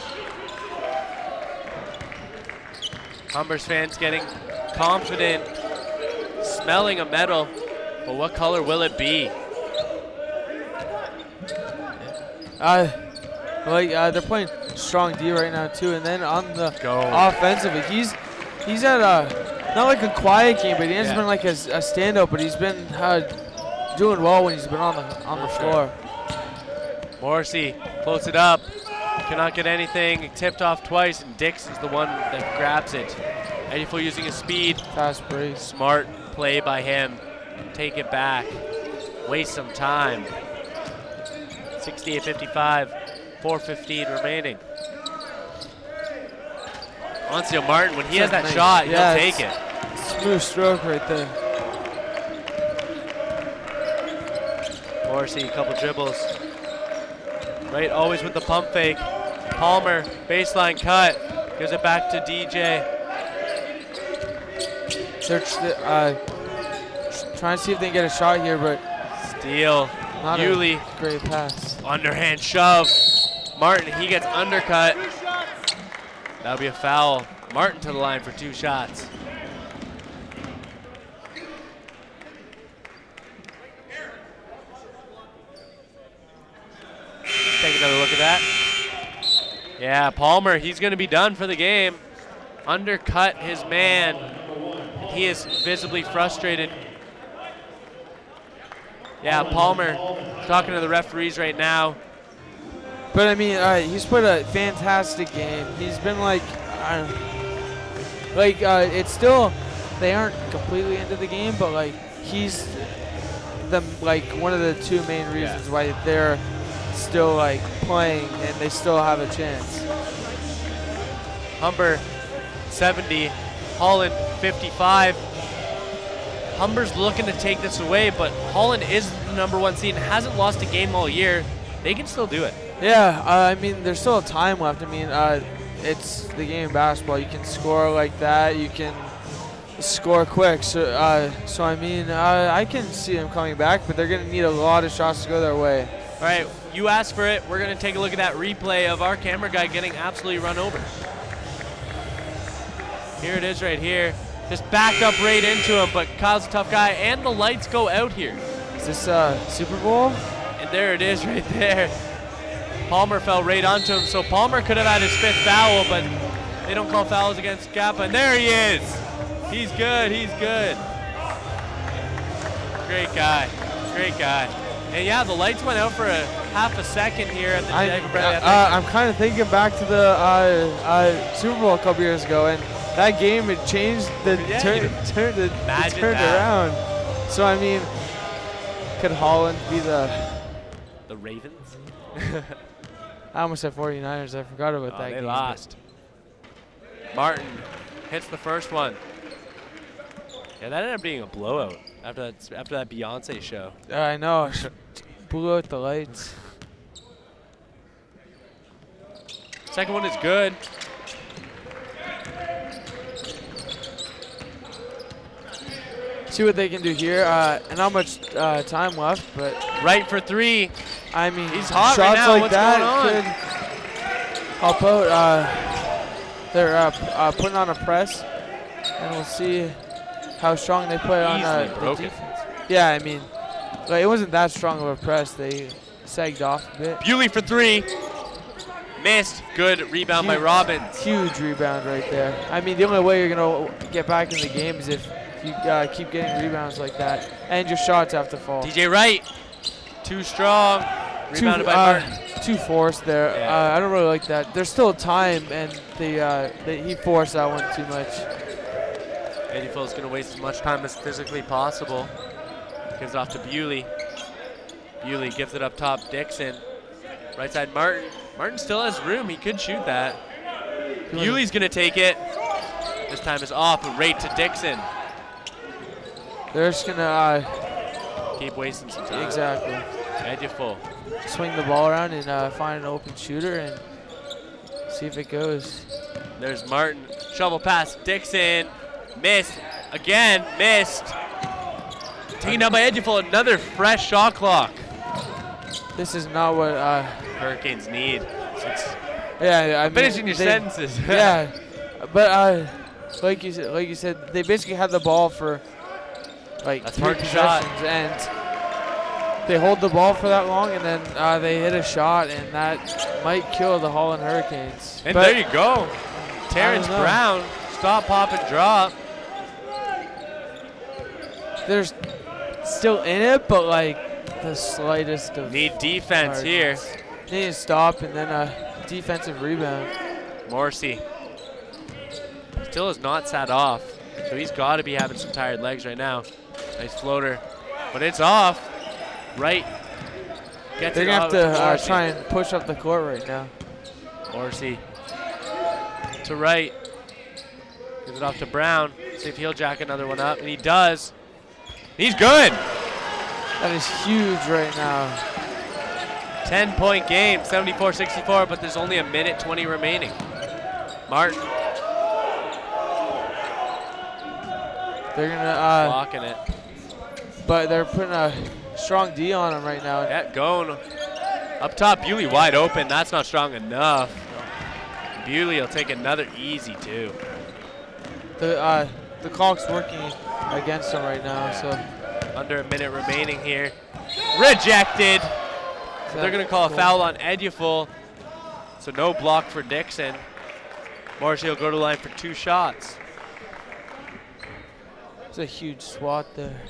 Speaker 1: Humber's fans getting confident, smelling a medal, but what color will it be?
Speaker 2: Uh, like uh, they're playing strong D right now too, and then on the
Speaker 1: Go.
Speaker 2: offensive, he's he's at a not like a quiet game, but he hasn't
Speaker 1: Yeah.
Speaker 2: been like a, a standout, but he's been uh, doing well when he's been on the on the floor.
Speaker 1: Morrissey floats it up, cannot get anything, tipped off twice, and Dix is the one that grabs it. Eduful using his speed.
Speaker 2: Fast break.
Speaker 1: Smart play by him. Take it back. Waste some time. sixty-eight fifty-five, four fifteen remaining. Ancil Martin, when he has that
Speaker 2: Nice.
Speaker 1: shot,
Speaker 2: Yeah,
Speaker 1: he'll take
Speaker 2: it's-
Speaker 1: it.
Speaker 2: Smooth stroke right there.
Speaker 1: Morrissey, a couple dribbles. Right, always with the pump fake. Palmer, baseline cut, gives it back to D J.
Speaker 2: They're uh, trying to see if they can get a shot here, but
Speaker 1: steal.
Speaker 2: not
Speaker 1: Bewley.
Speaker 2: a great pass.
Speaker 1: Underhand shove. Martin, he gets undercut. That'll be a foul. Martin to the line for two shots. Take another look at that. Yeah, Palmer, he's going to be done for the game. Undercut his man. He is visibly frustrated. Yeah, Palmer talking to the referees right now.
Speaker 2: But I mean, uh, he's put a fantastic game. He's been like, I don't know, like uh, it's still, they aren't completely into the game, but like he's the like one of the two main reasons yeah. why they're still like playing and they still have a chance.
Speaker 1: Humber seventy, Holland fifty-five. Humber's looking to take this away, but Holland is the number one seed and hasn't lost a game all year. They can still do it.
Speaker 2: Yeah, uh, I mean, there's still time left. I mean, uh, it's the game of basketball. You can score like that. You can score quick. So, uh, so I mean, uh, I can see them coming back, but they're going to need a lot of shots to go their way.
Speaker 1: All right, you asked for it. We're going to take a look at that replay of our camera guy getting absolutely run over. Here it is right here. Just backed up right into him, but Kyle's a tough guy, and the lights go out here.
Speaker 2: Is this uh, Super Bowl?
Speaker 1: And there it is right there. Palmer fell right onto him, so Palmer could have had his fifth foul, but they don't call fouls against Kappa. And there he is. He's good, he's good. Great guy, great guy. And yeah, the lights went out for a half a second here at the
Speaker 2: I,
Speaker 1: David
Speaker 2: uh,
Speaker 1: Bradley.
Speaker 2: uh, I'm kind of thinking back to the uh, uh, Super Bowl a couple years ago, and that game, it changed the
Speaker 1: Yeah,
Speaker 2: turn,
Speaker 1: you
Speaker 2: turn, the, it
Speaker 1: imagine
Speaker 2: turned
Speaker 1: that.
Speaker 2: around. So I mean, could Holland be the?
Speaker 1: The Ravens?
Speaker 2: I almost said forty-niners. I forgot about
Speaker 1: Oh,
Speaker 2: that
Speaker 1: they
Speaker 2: game.
Speaker 1: lost. Martin hits the first one. Yeah, that ended up being a blowout after that after that Beyonce show.
Speaker 2: Uh, I know. Blew out the lights.
Speaker 1: Second one is good.
Speaker 2: See what they can do here. Uh, and not much uh, time left, but
Speaker 1: Right for three.
Speaker 2: I mean,
Speaker 1: He's hot
Speaker 2: shots
Speaker 1: right now.
Speaker 2: like
Speaker 1: What's
Speaker 2: that
Speaker 1: going on?
Speaker 2: could help out. Uh, they're uh, p uh, putting on a press, and we'll see how strong they play on uh,
Speaker 1: Easily
Speaker 2: the
Speaker 1: broken.
Speaker 2: defense. Yeah, I mean, like, it wasn't that strong of a press. They sagged off a bit.
Speaker 1: Bewley for three. Missed. Good rebound by
Speaker 2: Huge-
Speaker 1: Robbins.
Speaker 2: Huge rebound right there. I mean, the only way you're going to get back in the game is if you uh, keep getting rebounds like that, and your shots have to fall.
Speaker 1: D J Wright. Too strong. Rebounded
Speaker 2: too,
Speaker 1: by
Speaker 2: uh,
Speaker 1: Martin.
Speaker 2: Too forced there.
Speaker 1: Yeah.
Speaker 2: Uh, I don't really like that. There's still time, and they, uh, they, he forced that one too much.
Speaker 1: Eddie Phil's going to waste as much time as physically possible. Gives it off to Bewley. Bewley gives it up top. Dixon. Right side Martin. Martin still has room. He could shoot that. Bewley's going to take it. This time is off. Right to Dixon.
Speaker 2: They're just going to uh,
Speaker 1: Keep wasting some time.
Speaker 2: exactly
Speaker 1: Eddie Phil.
Speaker 2: swing the ball around and uh, find an open shooter and see if it goes.
Speaker 1: There's Martin. Shovel pass. Dixon. Missed. Again. Missed. Taken down by Edgeful. Another fresh shot clock.
Speaker 2: This is not what. Uh,
Speaker 1: Hurricanes need. Six.
Speaker 2: yeah, I mean,
Speaker 1: Finishing your
Speaker 2: they-
Speaker 1: sentences.
Speaker 2: yeah, but uh, like you said, like you said, they basically had the ball for like
Speaker 1: That's
Speaker 2: three
Speaker 1: hard shot.
Speaker 2: possessions, and they hold the ball for that long, and then uh, they hit a shot, and that might kill the Holland Hurricanes.
Speaker 1: And
Speaker 2: But
Speaker 1: there you go. Terrence
Speaker 2: know.
Speaker 1: Brown. Stop, pop, and drop.
Speaker 2: they're still in it, but like the slightest of
Speaker 1: Need defense here.
Speaker 2: margins. Need to stop, and then a defensive rebound.
Speaker 1: Morrissey still has not sat off, so he's got to be having some tired legs right now. Nice floater, but it's off. Right. Gets
Speaker 2: They're
Speaker 1: it
Speaker 2: gonna have
Speaker 1: out
Speaker 2: to uh,
Speaker 1: Morrissey.
Speaker 2: try and push up the court right now.
Speaker 1: Morrissey to right. Gives it off to Brown. See if he'll jack another one up, and he does. He's good.
Speaker 2: That is huge right now.
Speaker 1: ten point game, seventy-four sixty-four, but there's only a minute twenty remaining. Martin.
Speaker 2: They're gonna uh,
Speaker 1: blocking it.
Speaker 2: But they're putting a strong D on him right now.
Speaker 1: Yeah, going up top. Bewley wide open. That's not strong enough. Bewley will take another easy two.
Speaker 2: The uh, the clock's working against him right now, so
Speaker 1: under a minute remaining here. Rejected. So they're going to call a foul on Eduful. So no block for Dixon. Morrissy will go to the line for two shots.
Speaker 2: It's a huge swat there.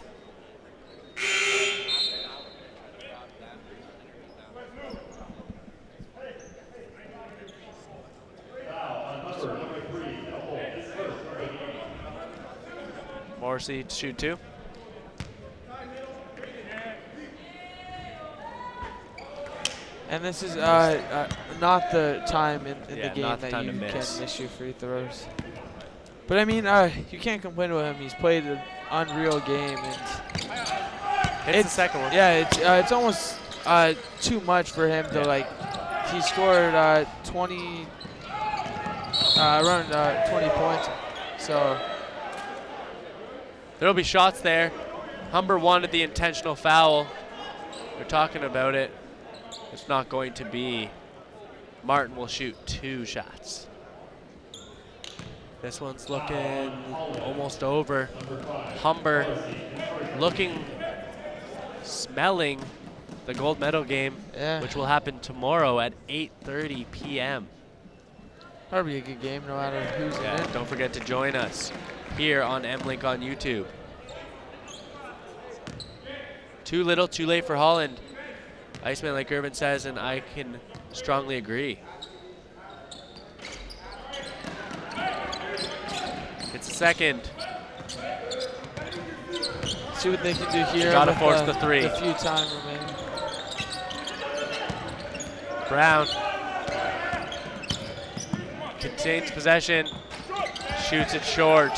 Speaker 1: Morrissy to shoot two.
Speaker 2: And this is uh, uh, not the time in, in
Speaker 1: yeah,
Speaker 2: the game
Speaker 1: the
Speaker 2: that you
Speaker 1: miss.
Speaker 2: can miss your free throws. But I mean, uh, you can't complain with him. He's played an unreal game, and
Speaker 1: it's, it's the second one.
Speaker 2: Yeah, it's uh, it's almost uh, too much for him to yeah. like. He scored uh, twenty, uh, around uh, twenty points, so
Speaker 1: there'll be shots there. Humber wanted the intentional foul. They're talking about it. It's not going to be. Martin will shoot two shots. This one's looking almost over. Humber looking, smelling the gold medal game,
Speaker 2: yeah.
Speaker 1: which will happen tomorrow at eight thirty p m
Speaker 2: That'll be a good game no matter who's
Speaker 1: yeah,
Speaker 2: in it.
Speaker 1: Don't forget to join us here on M Link on YouTube. Too little, too late for Holland. Iceman, like Irvin says, and I can strongly agree. It's a second.
Speaker 2: See what they can do here.
Speaker 1: Gotta
Speaker 2: with,
Speaker 1: force
Speaker 2: uh,
Speaker 1: the three.
Speaker 2: A few time remaining.
Speaker 1: Brown contains possession, shoots it short.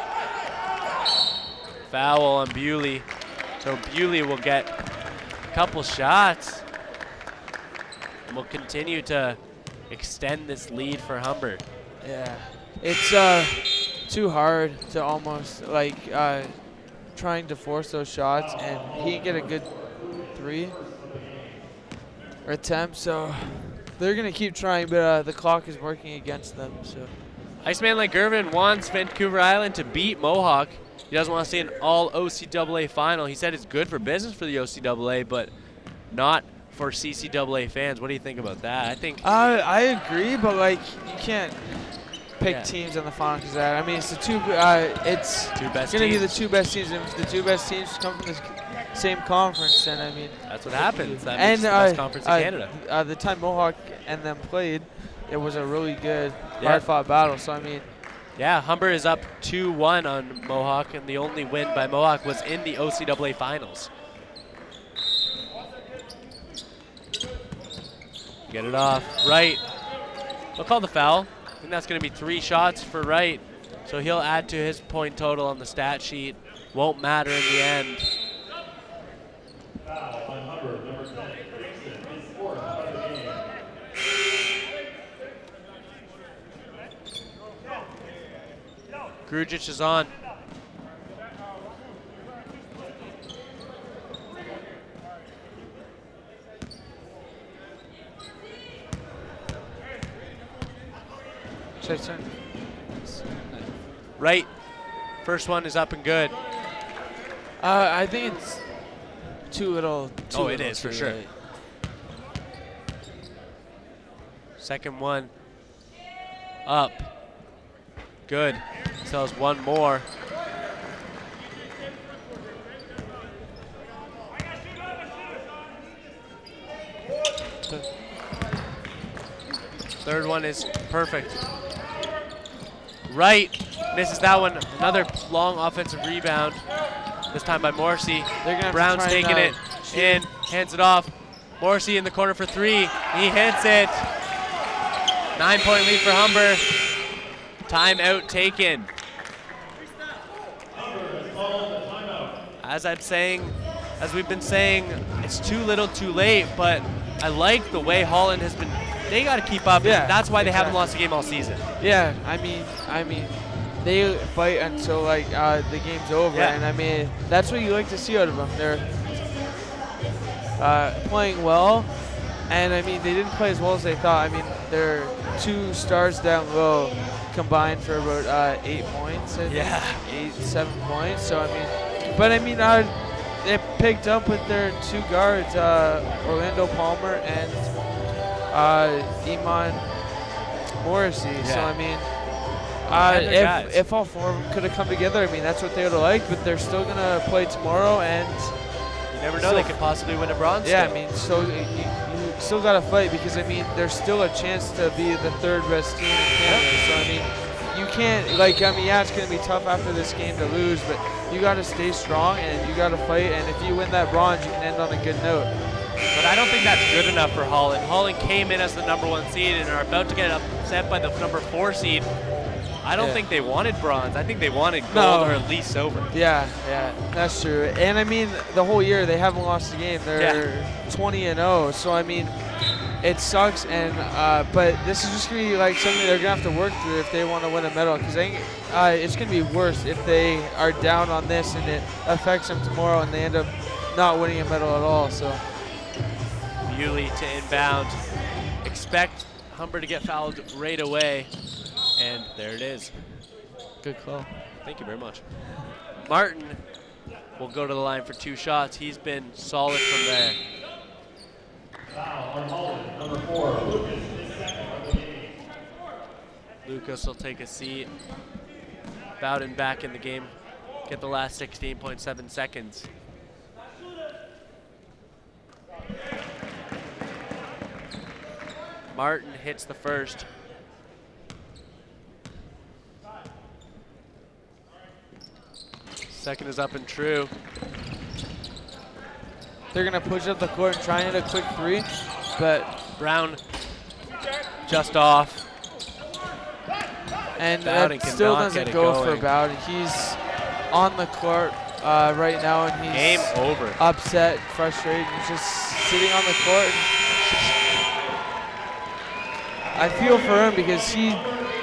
Speaker 1: Foul on Bewley. So Bewley will get a couple shots and will continue to extend this lead for Humber.
Speaker 2: Yeah, it's uh, too hard to almost like uh, trying to force those shots, and he can get a good three or attempt. So they're gonna keep trying, but uh, the clock is working against them. So
Speaker 1: Iceman like Irvin wants Vancouver Island to beat Mohawk. He doesn't want to see an all O C A A final. He said it's good for business for the O C A A, but not for C C A A fans. What do you think about that? I think.
Speaker 2: Uh, I agree, but like you can't pick
Speaker 1: yeah.
Speaker 2: teams in the final because that. I mean, it's the two. Uh, it's
Speaker 1: two best
Speaker 2: gonna
Speaker 1: teams.
Speaker 2: be the two best teams. And if the two best teams come from the same conference, then I mean.
Speaker 1: That's what happens. That
Speaker 2: and
Speaker 1: makes the
Speaker 2: uh,
Speaker 1: best conference in
Speaker 2: uh,
Speaker 1: Canada.
Speaker 2: Uh, the time Mohawk and them played, it was a really good,
Speaker 1: yeah.
Speaker 2: hard-fought battle. So I mean.
Speaker 1: Yeah, Humber is up two one on Mohawk, and the only win by Mohawk was in the O C A A finals. Get it off. Wright. They'll call the foul. I think that's going to be three shots for Wright. So he'll add to his point total on the stat sheet. Won't matter in the end. Grujic is on.
Speaker 2: Should I turn?
Speaker 1: Right. First one is up and good.
Speaker 2: Uh, I think it's too little. Too
Speaker 1: oh,
Speaker 2: little
Speaker 1: it is for
Speaker 2: too
Speaker 1: sure.
Speaker 2: late.
Speaker 1: Second one up. Good. Sells one more. Third one is perfect. Right. Misses that one. Another long offensive rebound. This time by Morrissy.
Speaker 2: They're gonna have
Speaker 1: Brown's
Speaker 2: to try
Speaker 1: taking
Speaker 2: and,
Speaker 1: it
Speaker 2: uh,
Speaker 1: in. Hands it off. Morrissy in the corner for three. He hits it. Nine point lead for Humber. Timeout taken. As I'm saying, as we've been saying, it's too little too late, but I like the way Holland has been. They got to keep up.
Speaker 2: Yeah,
Speaker 1: and that's why they
Speaker 2: exactly.
Speaker 1: haven't lost a game all season.
Speaker 2: Yeah, I mean, I mean, they fight until like uh, the game's over,
Speaker 1: Yeah.
Speaker 2: and I mean that's what you like to see out of them. They're uh, playing well, and I mean they didn't play as well as they thought. I mean they're two stars down low, combined for about uh, eight points. I think.
Speaker 1: Yeah.
Speaker 2: eight, seven points. So I mean, but I mean, uh, they picked up with their two guards, uh, Orlando Palmer and uh, Eamon Morrissy. So
Speaker 1: Yeah.
Speaker 2: I mean, uh,
Speaker 1: And their guys.
Speaker 2: if if all four of them could have come together, I mean that's what they would have liked. But they're still gonna play tomorrow, and
Speaker 1: You never know,
Speaker 2: So-
Speaker 1: they could possibly win a bronze.
Speaker 2: yeah,
Speaker 1: still.
Speaker 2: I mean, so you, you still gotta fight because I mean there's still a chance to be the third best team in Canada. So I mean. You can't, like, I mean, yeah, it's going to be tough after this game to lose, but you got to stay strong and you got to fight. And if you win that bronze, you can end on a good note.
Speaker 1: But I don't think that's good enough for Holland. Holland came in as the number one seed and are about to get upset by the number four seed. I don't
Speaker 2: Yeah.
Speaker 1: think they wanted bronze. I think they wanted gold
Speaker 2: No.
Speaker 1: or at least silver.
Speaker 2: Yeah, yeah, that's true. And I mean, the whole year they haven't lost a game. They're twenty and oh. So I mean, it sucks. And uh, but this is just gonna be like something they're gonna have to work through if they want to win a medal. Because I think uh, it's gonna be worse if they are down on this and it affects them tomorrow and they end up not winning a medal at all. So
Speaker 1: Bewley to inbound. Expect Humber to get fouled right away. And there it is.
Speaker 2: good call.
Speaker 1: Thank you very much. Martin will go to the line for two shots. He's been solid from there. Lucas will take a seat. Bowden back in the game. Get the last sixteen point seven seconds. Martin hits the first. Second is up and true.
Speaker 2: They're gonna push up the court and try and hit a quick three, but
Speaker 1: Brown just off.
Speaker 2: and
Speaker 1: Bowden
Speaker 2: that still
Speaker 1: cannot
Speaker 2: doesn't
Speaker 1: get it
Speaker 2: go for
Speaker 1: going.
Speaker 2: Bowden. He's on the court uh, right now, and he's
Speaker 1: Game over.
Speaker 2: upset, frustrated. He's just sitting on the court. And I feel for him because he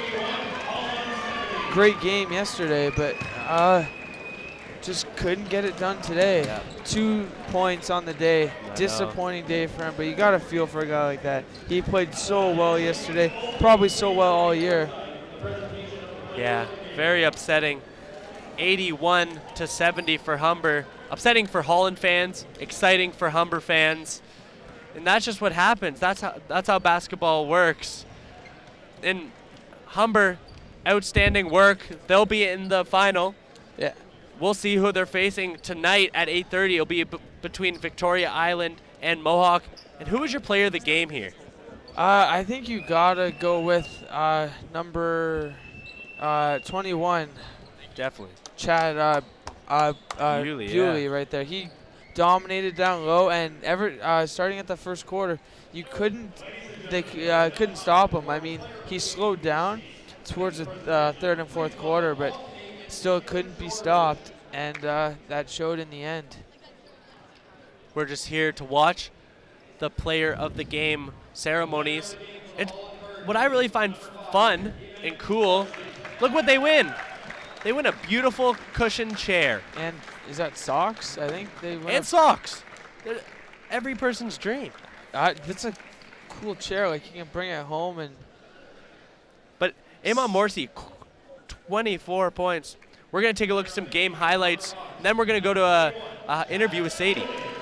Speaker 2: great game yesterday, but uh, just couldn't get it done today.
Speaker 1: Yeah.
Speaker 2: Two points on the day.
Speaker 1: I
Speaker 2: Disappointing day for him, but you got to feel for a guy like that. He played so well yesterday, probably so well all year.
Speaker 1: Yeah, very upsetting. eighty-one to seventy for Humber. Upsetting for Holland fans, exciting for Humber fans. And that's just what happens. That's how that's how basketball works. And Humber, outstanding work. They'll be in the final.
Speaker 2: Yeah.
Speaker 1: We'll see who they're facing tonight at eight thirty. It'll be b between Victoria Island and Mohawk. And who is your player of the game here?
Speaker 2: Uh, I think you gotta go with uh, number uh, twenty-one,
Speaker 1: Definitely.
Speaker 2: Chad uh, uh, uh,
Speaker 1: Bewley,
Speaker 2: Bewley
Speaker 1: yeah.
Speaker 2: right there. He dominated down low, and ever uh, starting at the first quarter, you couldn't they c- uh, couldn't stop him. I mean, he slowed down towards the uh, third and fourth quarter, but still couldn't be stopped, and uh, that showed in the end.
Speaker 1: We're just here to watch the player of the game ceremonies. And what I really find fun and cool, look what they win. They win a beautiful cushioned chair.
Speaker 2: And is that socks? I think they went
Speaker 1: And socks. They're every person's dream.
Speaker 2: Uh, that's a cool chair. Like you can bring it home and.
Speaker 1: But Eamon Morrissy, twenty-four points. We're going to take a look at some game highlights. And then we're going to go to a, a interview with Sadie.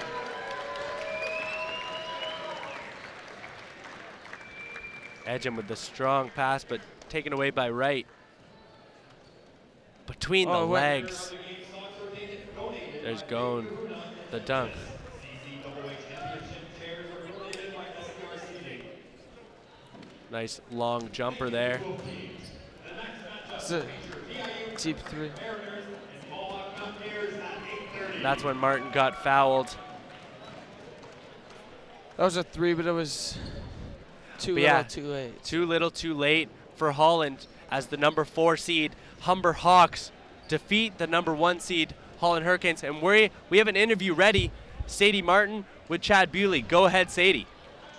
Speaker 1: Edgem with the strong pass, but taken away by Wright. Between
Speaker 2: Oh,
Speaker 1: the
Speaker 2: what-
Speaker 1: legs. There's Gone, the dunk. Nice long jumper there.
Speaker 2: It's a deep three.
Speaker 1: That's when Martin got fouled.
Speaker 2: That was a three, but it was too
Speaker 1: But
Speaker 2: little,
Speaker 1: yeah,
Speaker 2: too late.
Speaker 1: Too little, too late for Holland as the number four seed. Humber Hawks defeat the number one seed Holland Hurricanes. And we we have an interview ready. Sadie Martin with Chad Bewley. Go ahead, Sadie.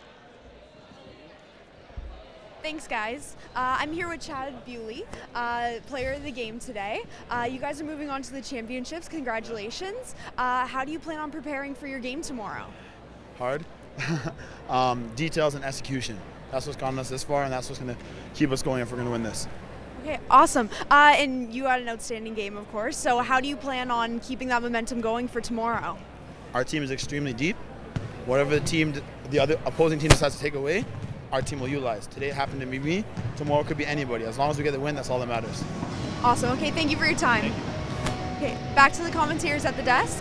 Speaker 4: Thanks, guys. Uh, I'm here with Chad Bewley, uh, player of the game today. Uh, you guys are moving on to the championships. Congratulations. Uh, how do you plan on preparing for your game tomorrow?
Speaker 6: Hard. um, details and execution. That's what's gotten us this far, and that's what's going to keep us going if we're going to win this.
Speaker 4: Okay, awesome. Uh, and you had an outstanding game, of course. So how do you plan on keeping that momentum going for tomorrow?
Speaker 6: Our team is extremely deep. Whatever the team, the other opposing team decides to take away, our team will utilize. Today it happened to be me. Tomorrow it could be anybody. As long as we get the win, that's all that matters.
Speaker 4: Awesome. Okay, thank you for your time. Okay, back to the commentators at the desk.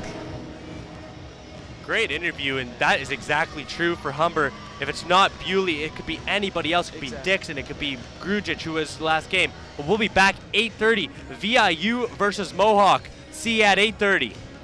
Speaker 1: Great interview, and that is exactly true for Humber. If it's not Bewley, it could be anybody else. It could
Speaker 2: Exactly.
Speaker 1: be Dixon, it could be Grujic, who was the last game. But we'll be back eight thirty. V I U versus Mohawk. See you at eight thirty.